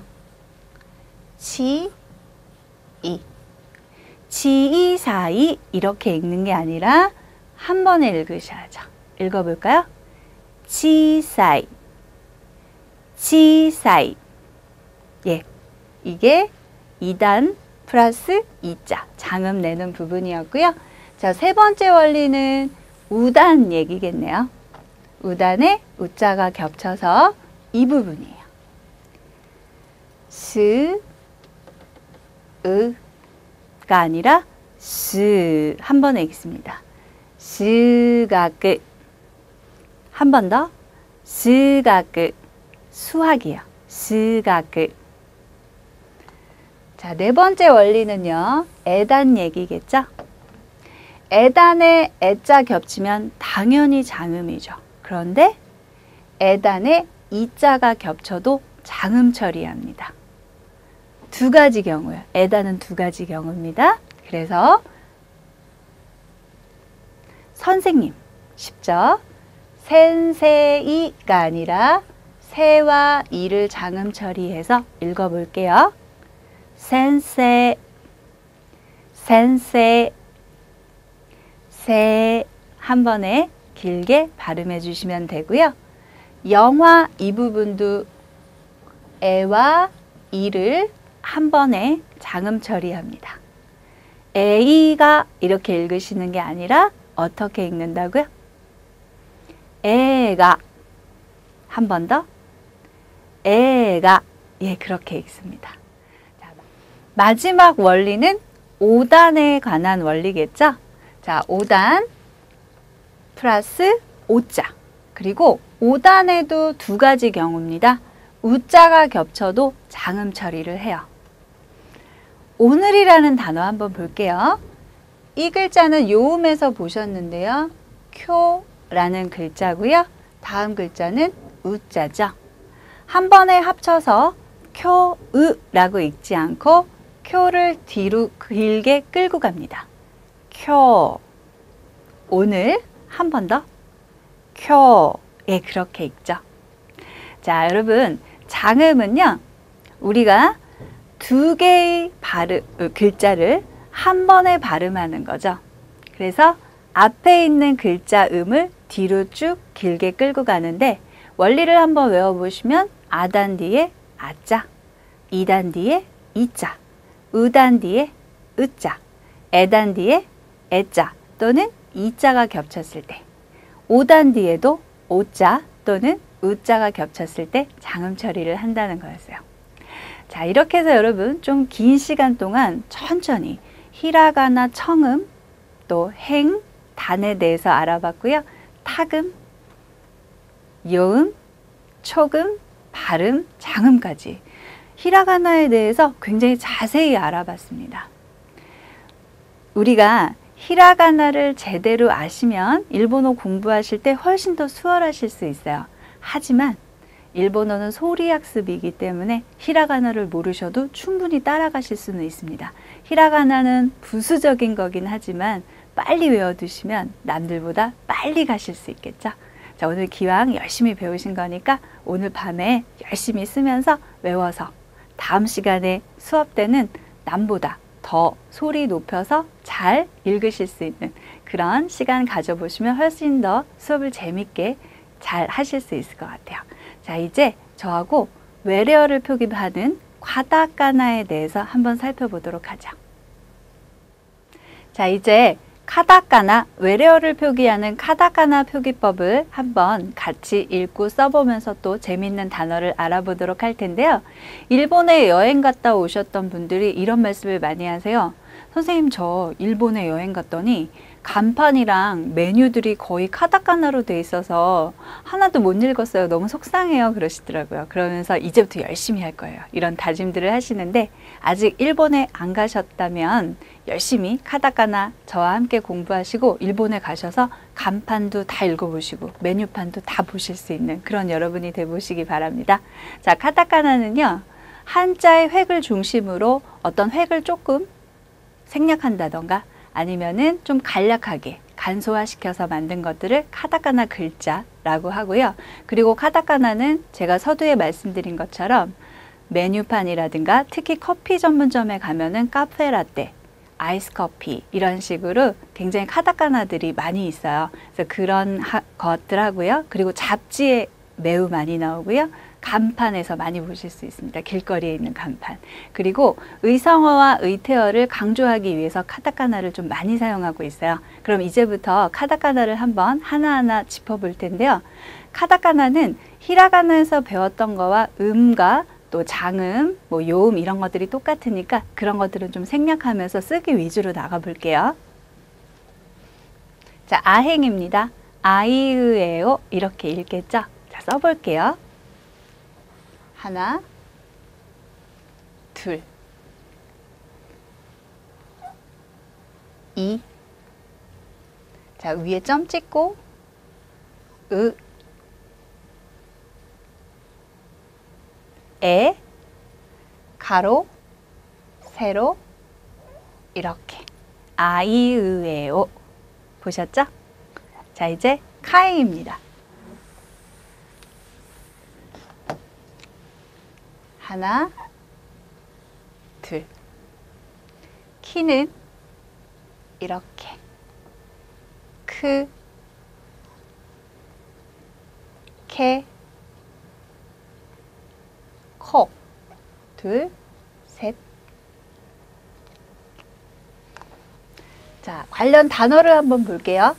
A: 치, 이. 치, 이, 사이 이렇게 읽는 게 아니라 한 번에 읽으셔야죠. 읽어볼까요? 치사이, 치사이. 예, 이게 2단 플러스 2자 장음 내는 부분이었고요. 자, 세 번째 원리는 우단 얘기겠네요. 우단에 우자가 겹쳐서 이 부분이에요. 스, 으가 아니라 스 한 번에 읽습니다. 스가끄 한 번 더 스가끄 수학이요. 스가끄. 자, 네 번째 원리는요. 애단 얘기겠죠? 애단에 애자 겹치면 당연히 장음이죠. 그런데 애단에 이자가 겹쳐도 장음 처리합니다. 두 가지 경우요. 애단은 두 가지 경우입니다. 그래서 선생님, 쉽죠? 센세이가 아니라 세와 이를 장음 처리해서 읽어볼게요. 센세, 센세, 세 한 번에 길게 발음해 주시면 되고요. 영화 이 부분도 에와 이를 한 번에 장음 처리합니다. 에이가 이렇게 읽으시는 게 아니라 어떻게 읽는다고요? 애가 한 번 더 애가 예 그렇게 읽습니다. 자, 마지막 원리는 5단에 관한 원리겠죠? 자, 5단 플러스 5자 그리고 5단에도 두 가지 경우입니다. 우자가 겹쳐도 장음 처리를 해요. 오늘이라는 단어 한번 볼게요. 이 글자는 요음에서 보셨는데요. 쿄라는 글자고요. 다음 글자는 우자죠. 한 번에 합쳐서 쿄으라고 읽지 않고 쿄를 뒤로 길게 끌고 갑니다. 쿄. 오늘 한 번 더. 쿄. 예, 그렇게 읽죠. 자, 여러분 장음은요. 우리가 두 개의 글자를 한 번에 발음하는 거죠. 그래서 앞에 있는 글자 음을 뒤로 쭉 길게 끌고 가는데 원리를 한번 외워보시면 아단 뒤에 아자, 이단 뒤에 이자, 우단 뒤에 으자, 애단 뒤에 애자 또는 이자가 겹쳤을 때, 오단 뒤에도 오자 또는 우자가 겹쳤을 때 장음 처리를 한다는 거였어요. 자, 이렇게 해서 여러분 좀 긴 시간 동안 천천히 히라가나 청음, 또 행, 단에 대해서 알아봤고요. 타금, 요음, 초금, 발음, 장음까지 히라가나에 대해서 굉장히 자세히 알아봤습니다. 우리가 히라가나를 제대로 아시면 일본어 공부하실 때 훨씬 더 수월하실 수 있어요. 하지만 일본어는 소리 학습이기 때문에 히라가나를 모르셔도 충분히 따라가실 수는 있습니다. 히라가나는 부수적인 거긴 하지만 빨리 외워두시면 남들보다 빨리 가실 수 있겠죠. 자, 오늘 기왕 열심히 배우신 거니까 오늘 밤에 열심히 쓰면서 외워서 다음 시간에 수업 때는 남보다 더 소리 높여서 잘 읽으실 수 있는 그런 시간 가져보시면 훨씬 더 수업을 재밌게 잘 하실 수 있을 것 같아요. 자, 이제 저하고 외래어를 표기하는 카타카나에 대해서 한번 살펴보도록 하죠. 자, 이제 카타카나, 외래어를 표기하는 카타카나 표기법을 한번 같이 읽고 써보면서 또 재밌는 단어를 알아보도록 할 텐데요. 일본에 여행 갔다 오셨던 분들이 이런 말씀을 많이 하세요. 선생님, 저 일본에 여행 갔더니 간판이랑 메뉴들이 거의 카타카나로 돼 있어서 하나도 못 읽었어요. 너무 속상해요. 그러시더라고요. 그러면서 이제부터 열심히 할 거예요. 이런 다짐들을 하시는데 아직 일본에 안 가셨다면 열심히 카타카나 저와 함께 공부하시고 일본에 가셔서 간판도 다 읽어보시고 메뉴판도 다 보실 수 있는 그런 여러분이 되보시기 바랍니다. 자, 카타카나는요. 한자의 획을 중심으로 어떤 획을 조금 생략한다던가 아니면은 좀 간략하게 간소화시켜서 만든 것들을 카타카나 글자라고 하고요. 그리고 카타카나는 제가 서두에 말씀드린 것처럼 메뉴판이라든가 특히 커피 전문점에 가면은 카페라떼, 아이스 커피 이런 식으로 굉장히 카타카나들이 많이 있어요. 그래서 그런 것들 하고요. 그리고 잡지에 매우 많이 나오고요. 간판에서 많이 보실 수 있습니다. 길거리에 있는 간판. 그리고 의성어와 의태어를 강조하기 위해서 카타카나를 좀 많이 사용하고 있어요. 그럼 이제부터 카타카나를 한번 하나하나 짚어볼 텐데요. 카타카나는 히라가나에서 배웠던 거와 음과 또 장음, 뭐 요음 이런 것들이 똑같으니까 그런 것들은 좀 생략하면서 쓰기 위주로 나가볼게요. 자, 아행입니다. 아이으에오 이렇게 읽겠죠? 자, 써볼게요. 하나, 둘, 이. 자, 위에 점 찍고, 으, 에, 가로, 세로, 이렇게. 아이으에오. 보셨죠? 자, 이제 카행입니다. 하나, 둘. 키는 이렇게. 크, 케, 코. 둘, 셋. 자, 관련 단어를 한번 볼게요.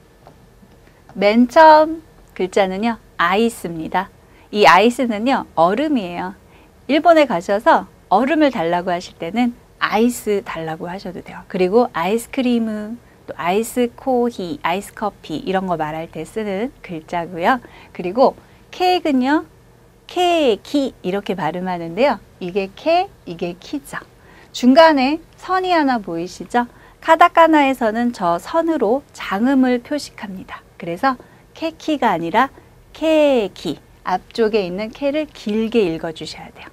A: 맨 처음 글자는요, 아이스입니다. 이 아이스는요, 얼음이에요. 일본에 가셔서 얼음을 달라고 하실 때는 아이스 달라고 하셔도 돼요. 그리고 아이스크림, 또 아이스 코히, 아이스 커피 이런 거 말할 때 쓰는 글자고요. 그리고 케이크는요. 케이키 이렇게 발음하는데요. 이게 케, 이게 키죠. 중간에 선이 하나 보이시죠? 카타카나에서는 저 선으로 장음을 표식합니다. 그래서 케키가 아니라 케키. 앞쪽에 있는 케를 길게 읽어주셔야 돼요.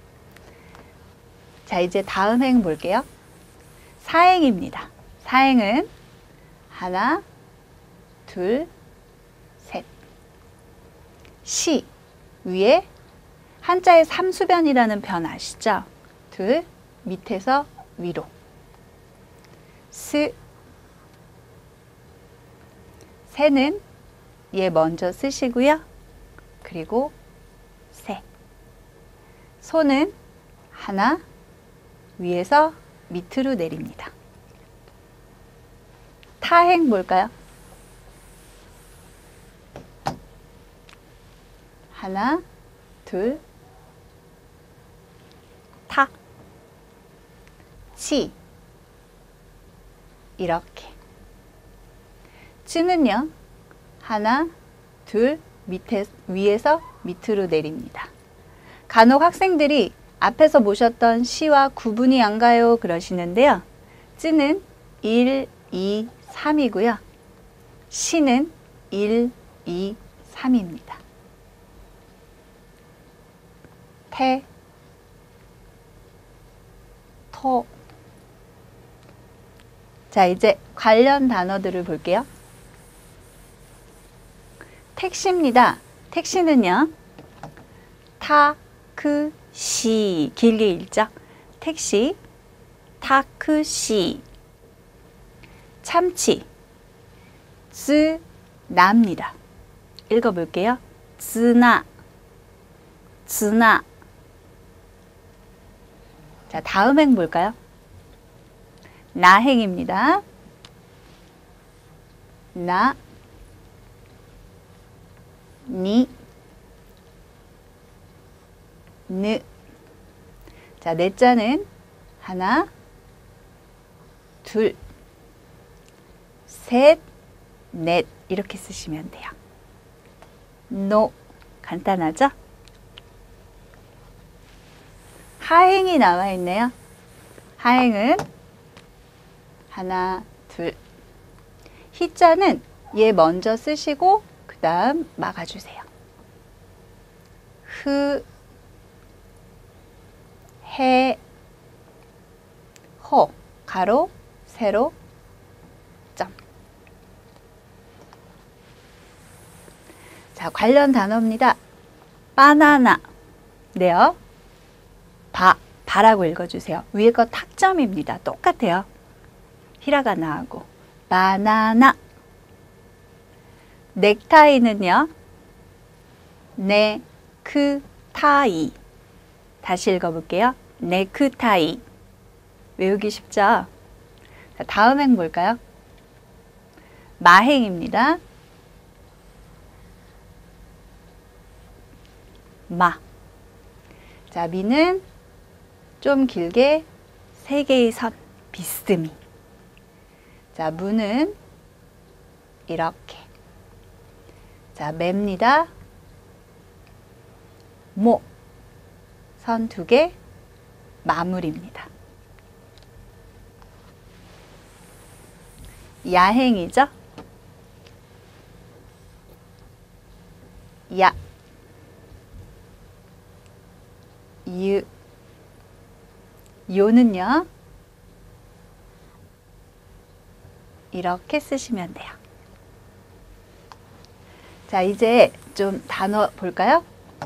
A: 자, 이제 다음 행 볼게요. 사행입니다. 사행은 하나, 둘, 셋. 시 위에 한자의 삼수변이라는 변 아시죠? 둘, 밑에서 위로. 스, 새는 얘 먼저 쓰시고요. 그리고 새. 소는 하나, 위에서 밑으로 내립니다. 타행 볼까요? 하나, 둘, 타, 치, 이렇게. 찌는요, 하나, 둘, 위에서 밑으로 내립니다. 간혹 학생들이 앞에서 보셨던 시와 구분이 안 가요 그러시는데요. 찌는 1, 2, 3이고요. 시는 1, 2, 3입니다. 태, 토. 자, 이제 관련 단어들을 볼게요. 택시입니다. 택시는요, 타크시, 길게 읽죠. 택시, 타크시. 참치, 쯔나입니다. 읽어볼게요. 쯔나, 쯔나. 자, 다음 행 볼까요? 나행입니다. 나, 니, 느. 자, 네 자는 하나, 둘, 셋, 넷 이렇게 쓰시면 돼요. 노, 간단하죠? 하행이 나와 있네요. 하행은 하나, 둘. 희자는 얘 먼저 쓰시고 그 다음 막아주세요. 흐, 해, 호, 가로, 세로, 점. 자, 관련 단어입니다. 바나나. 네요. 바라고 읽어주세요. 위에 거 탁점입니다. 똑같아요. 히라가나하고. 바나나. 넥타이는요. 네크타이. 다시 읽어볼게요. 네크타이. 외우기 쉽죠? 자, 다음 행 볼까요? 마행입니다. 마. 자, 미는 좀 길게 세 개의 선, 비스듬히. 자, 무는 이렇게. 자, 매입니다. 모. 선 두 개, 마무리입니다. 야행이죠? 야, 유. 요는요, 이렇게 쓰시면 돼요. 자, 이제 좀 단어 볼까요?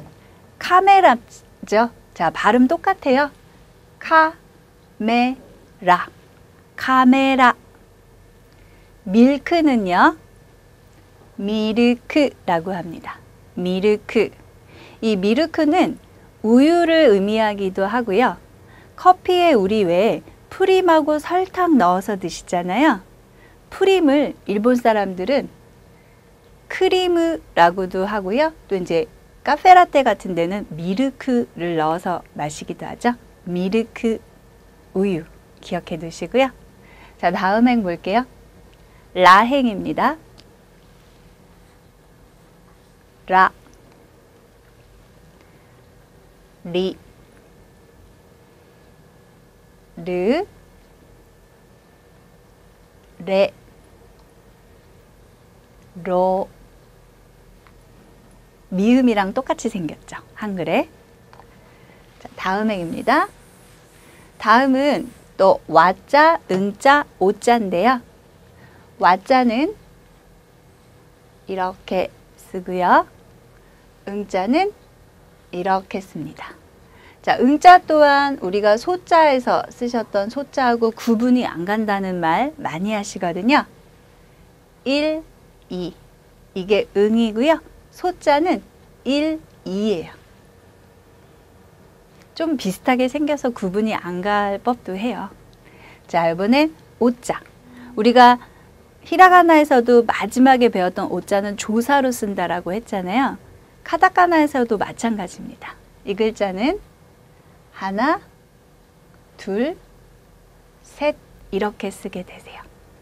A: 카메라죠? 자, 발음 똑같아요. 카메라, 카메라. 밀크는요, 미르크라고 합니다. 미르크. 이 미르크는 우유를 의미하기도 하고요. 커피에 우리 왜 프림하고 설탕 넣어서 드시잖아요. 프림을 일본 사람들은 크리무라고도 하고요. 또 이제 카페라떼 같은 데는 미르크를 넣어서 마시기도 하죠. 미르크 우유 기억해 두시고요. 자, 다음 행 볼게요. 라행입니다. 라, 리, 르, 레, 로. 미음이랑 똑같이 생겼죠. 한글에. 자, 다음 행입니다. 다음은 또 와자, 응자, 오자인데요. 와자는 이렇게 쓰고요. 응자는 이렇게 씁니다. 자, 응자 또한 우리가 소자에서 쓰셨던 소자하고 구분이 안 간다는 말 많이 하시거든요. 1, 2. 이게 응이고요. 소자는 1, 2예요. 좀 비슷하게 생겨서 구분이 안 갈 법도 해요. 자, 이번엔 오자. 우리가 히라가나에서도 마지막에 배웠던 오자는 조사로 쓴다라고 했잖아요. 카타카나에서도 마찬가지입니다. 이 글자는 하나, 둘, 셋 이렇게 쓰게 되세요.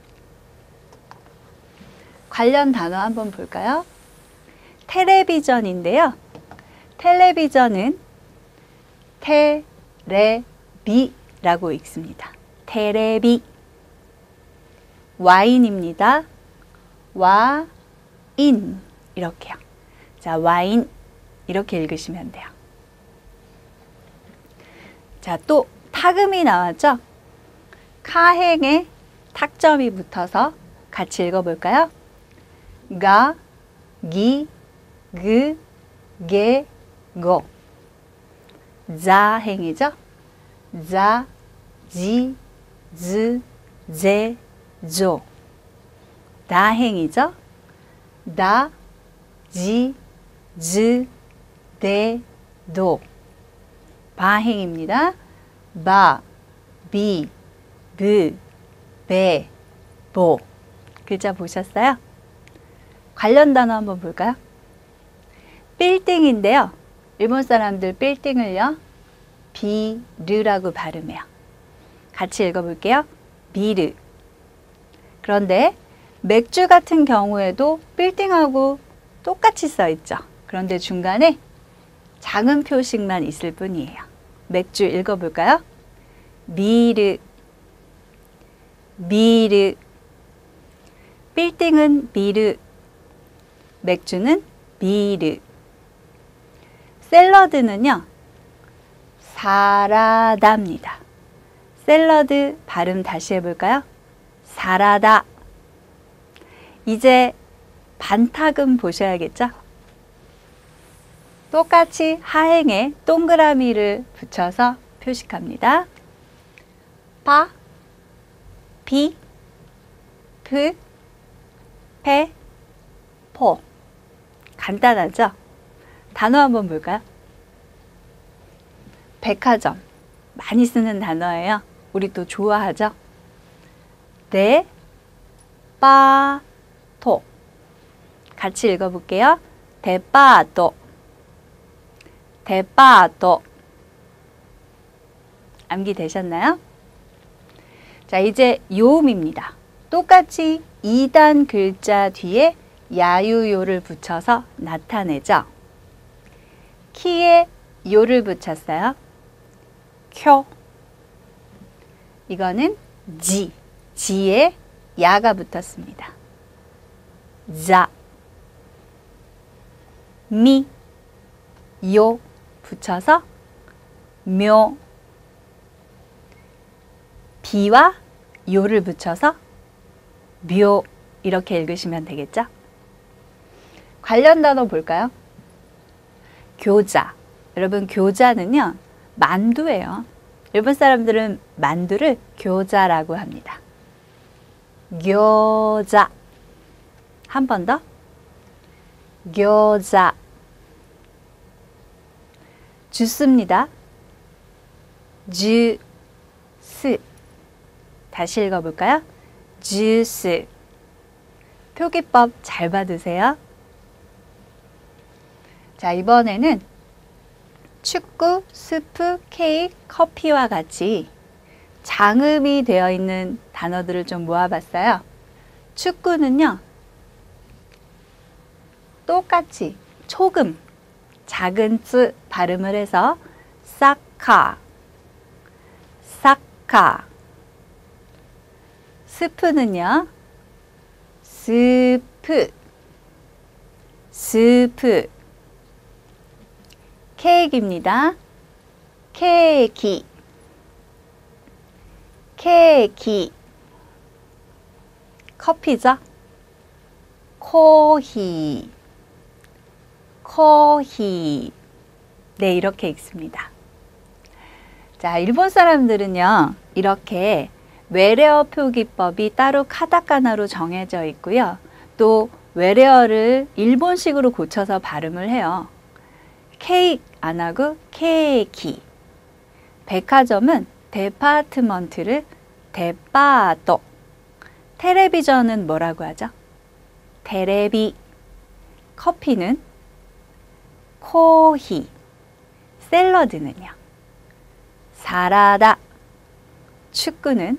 A: 관련 단어 한번 볼까요? 텔레비전인데요. 텔레비전은 테레비라고 읽습니다. 테레비. 와인입니다. 와인 이렇게요. 자, 와인 이렇게 읽으시면 돼요. 자, 또 타금이 나왔죠? 카행에 탁점이 붙어서 같이 읽어볼까요? 가, 기, 그, 게, 고. 자행이죠? 자, 지, 즈, 제, 조. 다행이죠? 다, 지, 즈, 데, 도. 바행입니다. 바, 비, 브, 베, 보. 글자 보셨어요? 관련 단어 한번 볼까요? 빌딩인데요. 일본 사람들 빌딩을요, 비르라고 발음해요. 같이 읽어볼게요. 비르. 그런데 맥주 같은 경우에도 빌딩하고 똑같이 써 있죠. 그런데 중간에 작은 표식만 있을 뿐이에요. 맥주 읽어볼까요? 미르, 미르. 빌딩은 미르, 맥주는 미르. 샐러드는요, 사라다입니다. 샐러드 발음 다시 해볼까요? 사라다. 이제 반타금 보셔야겠죠? 똑같이 하행에 동그라미를 붙여서 표식합니다. 파, 비, 프, 페, 포. 간단하죠? 단어 한번 볼까요? 백화점. 많이 쓰는 단어예요. 우리 또 좋아하죠? 네, 빠, 토. 같이 읽어볼게요. 데빠또, 데빠또. 암기되셨나요? 자, 이제 요음입니다. 똑같이 2단 글자 뒤에 야유요를 붙여서 나타내죠. 키에 요를 붙였어요. 쿄. 이거는 지, 지에 야가 붙었습니다. 자, 미, 요 붙여서 묘. 비와 요를 붙여서 묘. 이렇게 읽으시면 되겠죠? 관련 단어 볼까요? 교자. 여러분, 교자는요, 만두예요. 일본 사람들은 만두를 교자라고 합니다. 교자. 한 번 더. 교자. 주스입니다. 주스. 다시 읽어볼까요? 주스. 표기법 잘 받으세요. 자, 이번에는 축구, 스프, 케이크, 커피와 같이 장음이 되어 있는 단어들을 좀 모아봤어요. 축구는요, 똑같이 초금, 작은 쯔 발음을 해서 사카, 사카. 스프는요, 스프, 스프. 케이크입니다. 케이키, 케이키. 커피죠? 코히, 코히. 네, 이렇게 읽습니다. 자, 일본 사람들은요, 이렇게 외래어 표기법이 따로 카타카나로 정해져 있고요. 또 외래어를 일본식으로 고쳐서 발음을 해요. 케이크 안 하고 케이키. 백화점은 데파트먼트를 데파토. 텔레비전은 뭐라고 하죠? 테레비. 커피는 코히. 샐러드는요, 사라다. 축구는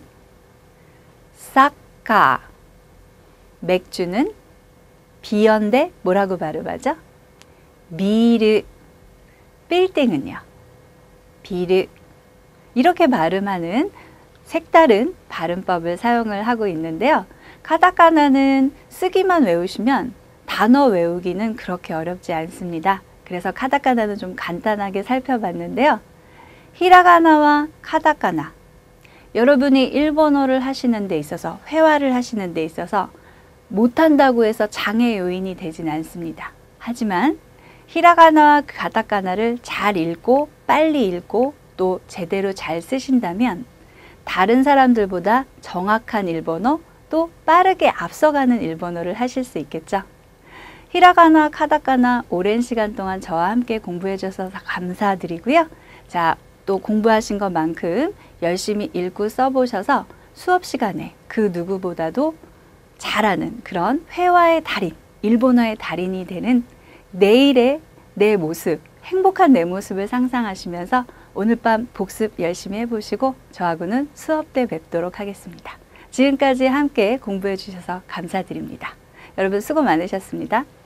A: 사카. 맥주는 비연데 뭐라고 발음하죠? 미르. 빌딩은요, 비르. 이렇게 발음하는 색다른 발음법을 사용을 하고 있는데요. 카타카나는 쓰기만 외우시면 단어 외우기는 그렇게 어렵지 않습니다. 그래서 카타카나는 좀 간단하게 살펴봤는데요. 히라가나와 카타카나. 여러분이 일본어를 하시는 데 있어서, 회화를 하시는 데 있어서 못한다고 해서 장애 요인이 되진 않습니다. 하지만 히라가나와 카타카나를 잘 읽고 빨리 읽고 또 제대로 잘 쓰신다면 다른 사람들보다 정확한 일본어, 또 빠르게 앞서가는 일본어를 하실 수 있겠죠. 히라가나, 카타카나 오랜 시간 동안 저와 함께 공부해 주셔서 감사드리고요. 자, 또 공부하신 것만큼 열심히 읽고 써보셔서 수업 시간에 그 누구보다도 잘하는 그런 회화의 달인, 일본어의 달인이 되는 내일의 내 모습, 행복한 내 모습을 상상하시면서 오늘 밤 복습 열심히 해보시고 저하고는 수업 때 뵙도록 하겠습니다. 지금까지 함께 공부해 주셔서 감사드립니다. 여러분 수고 많으셨습니다.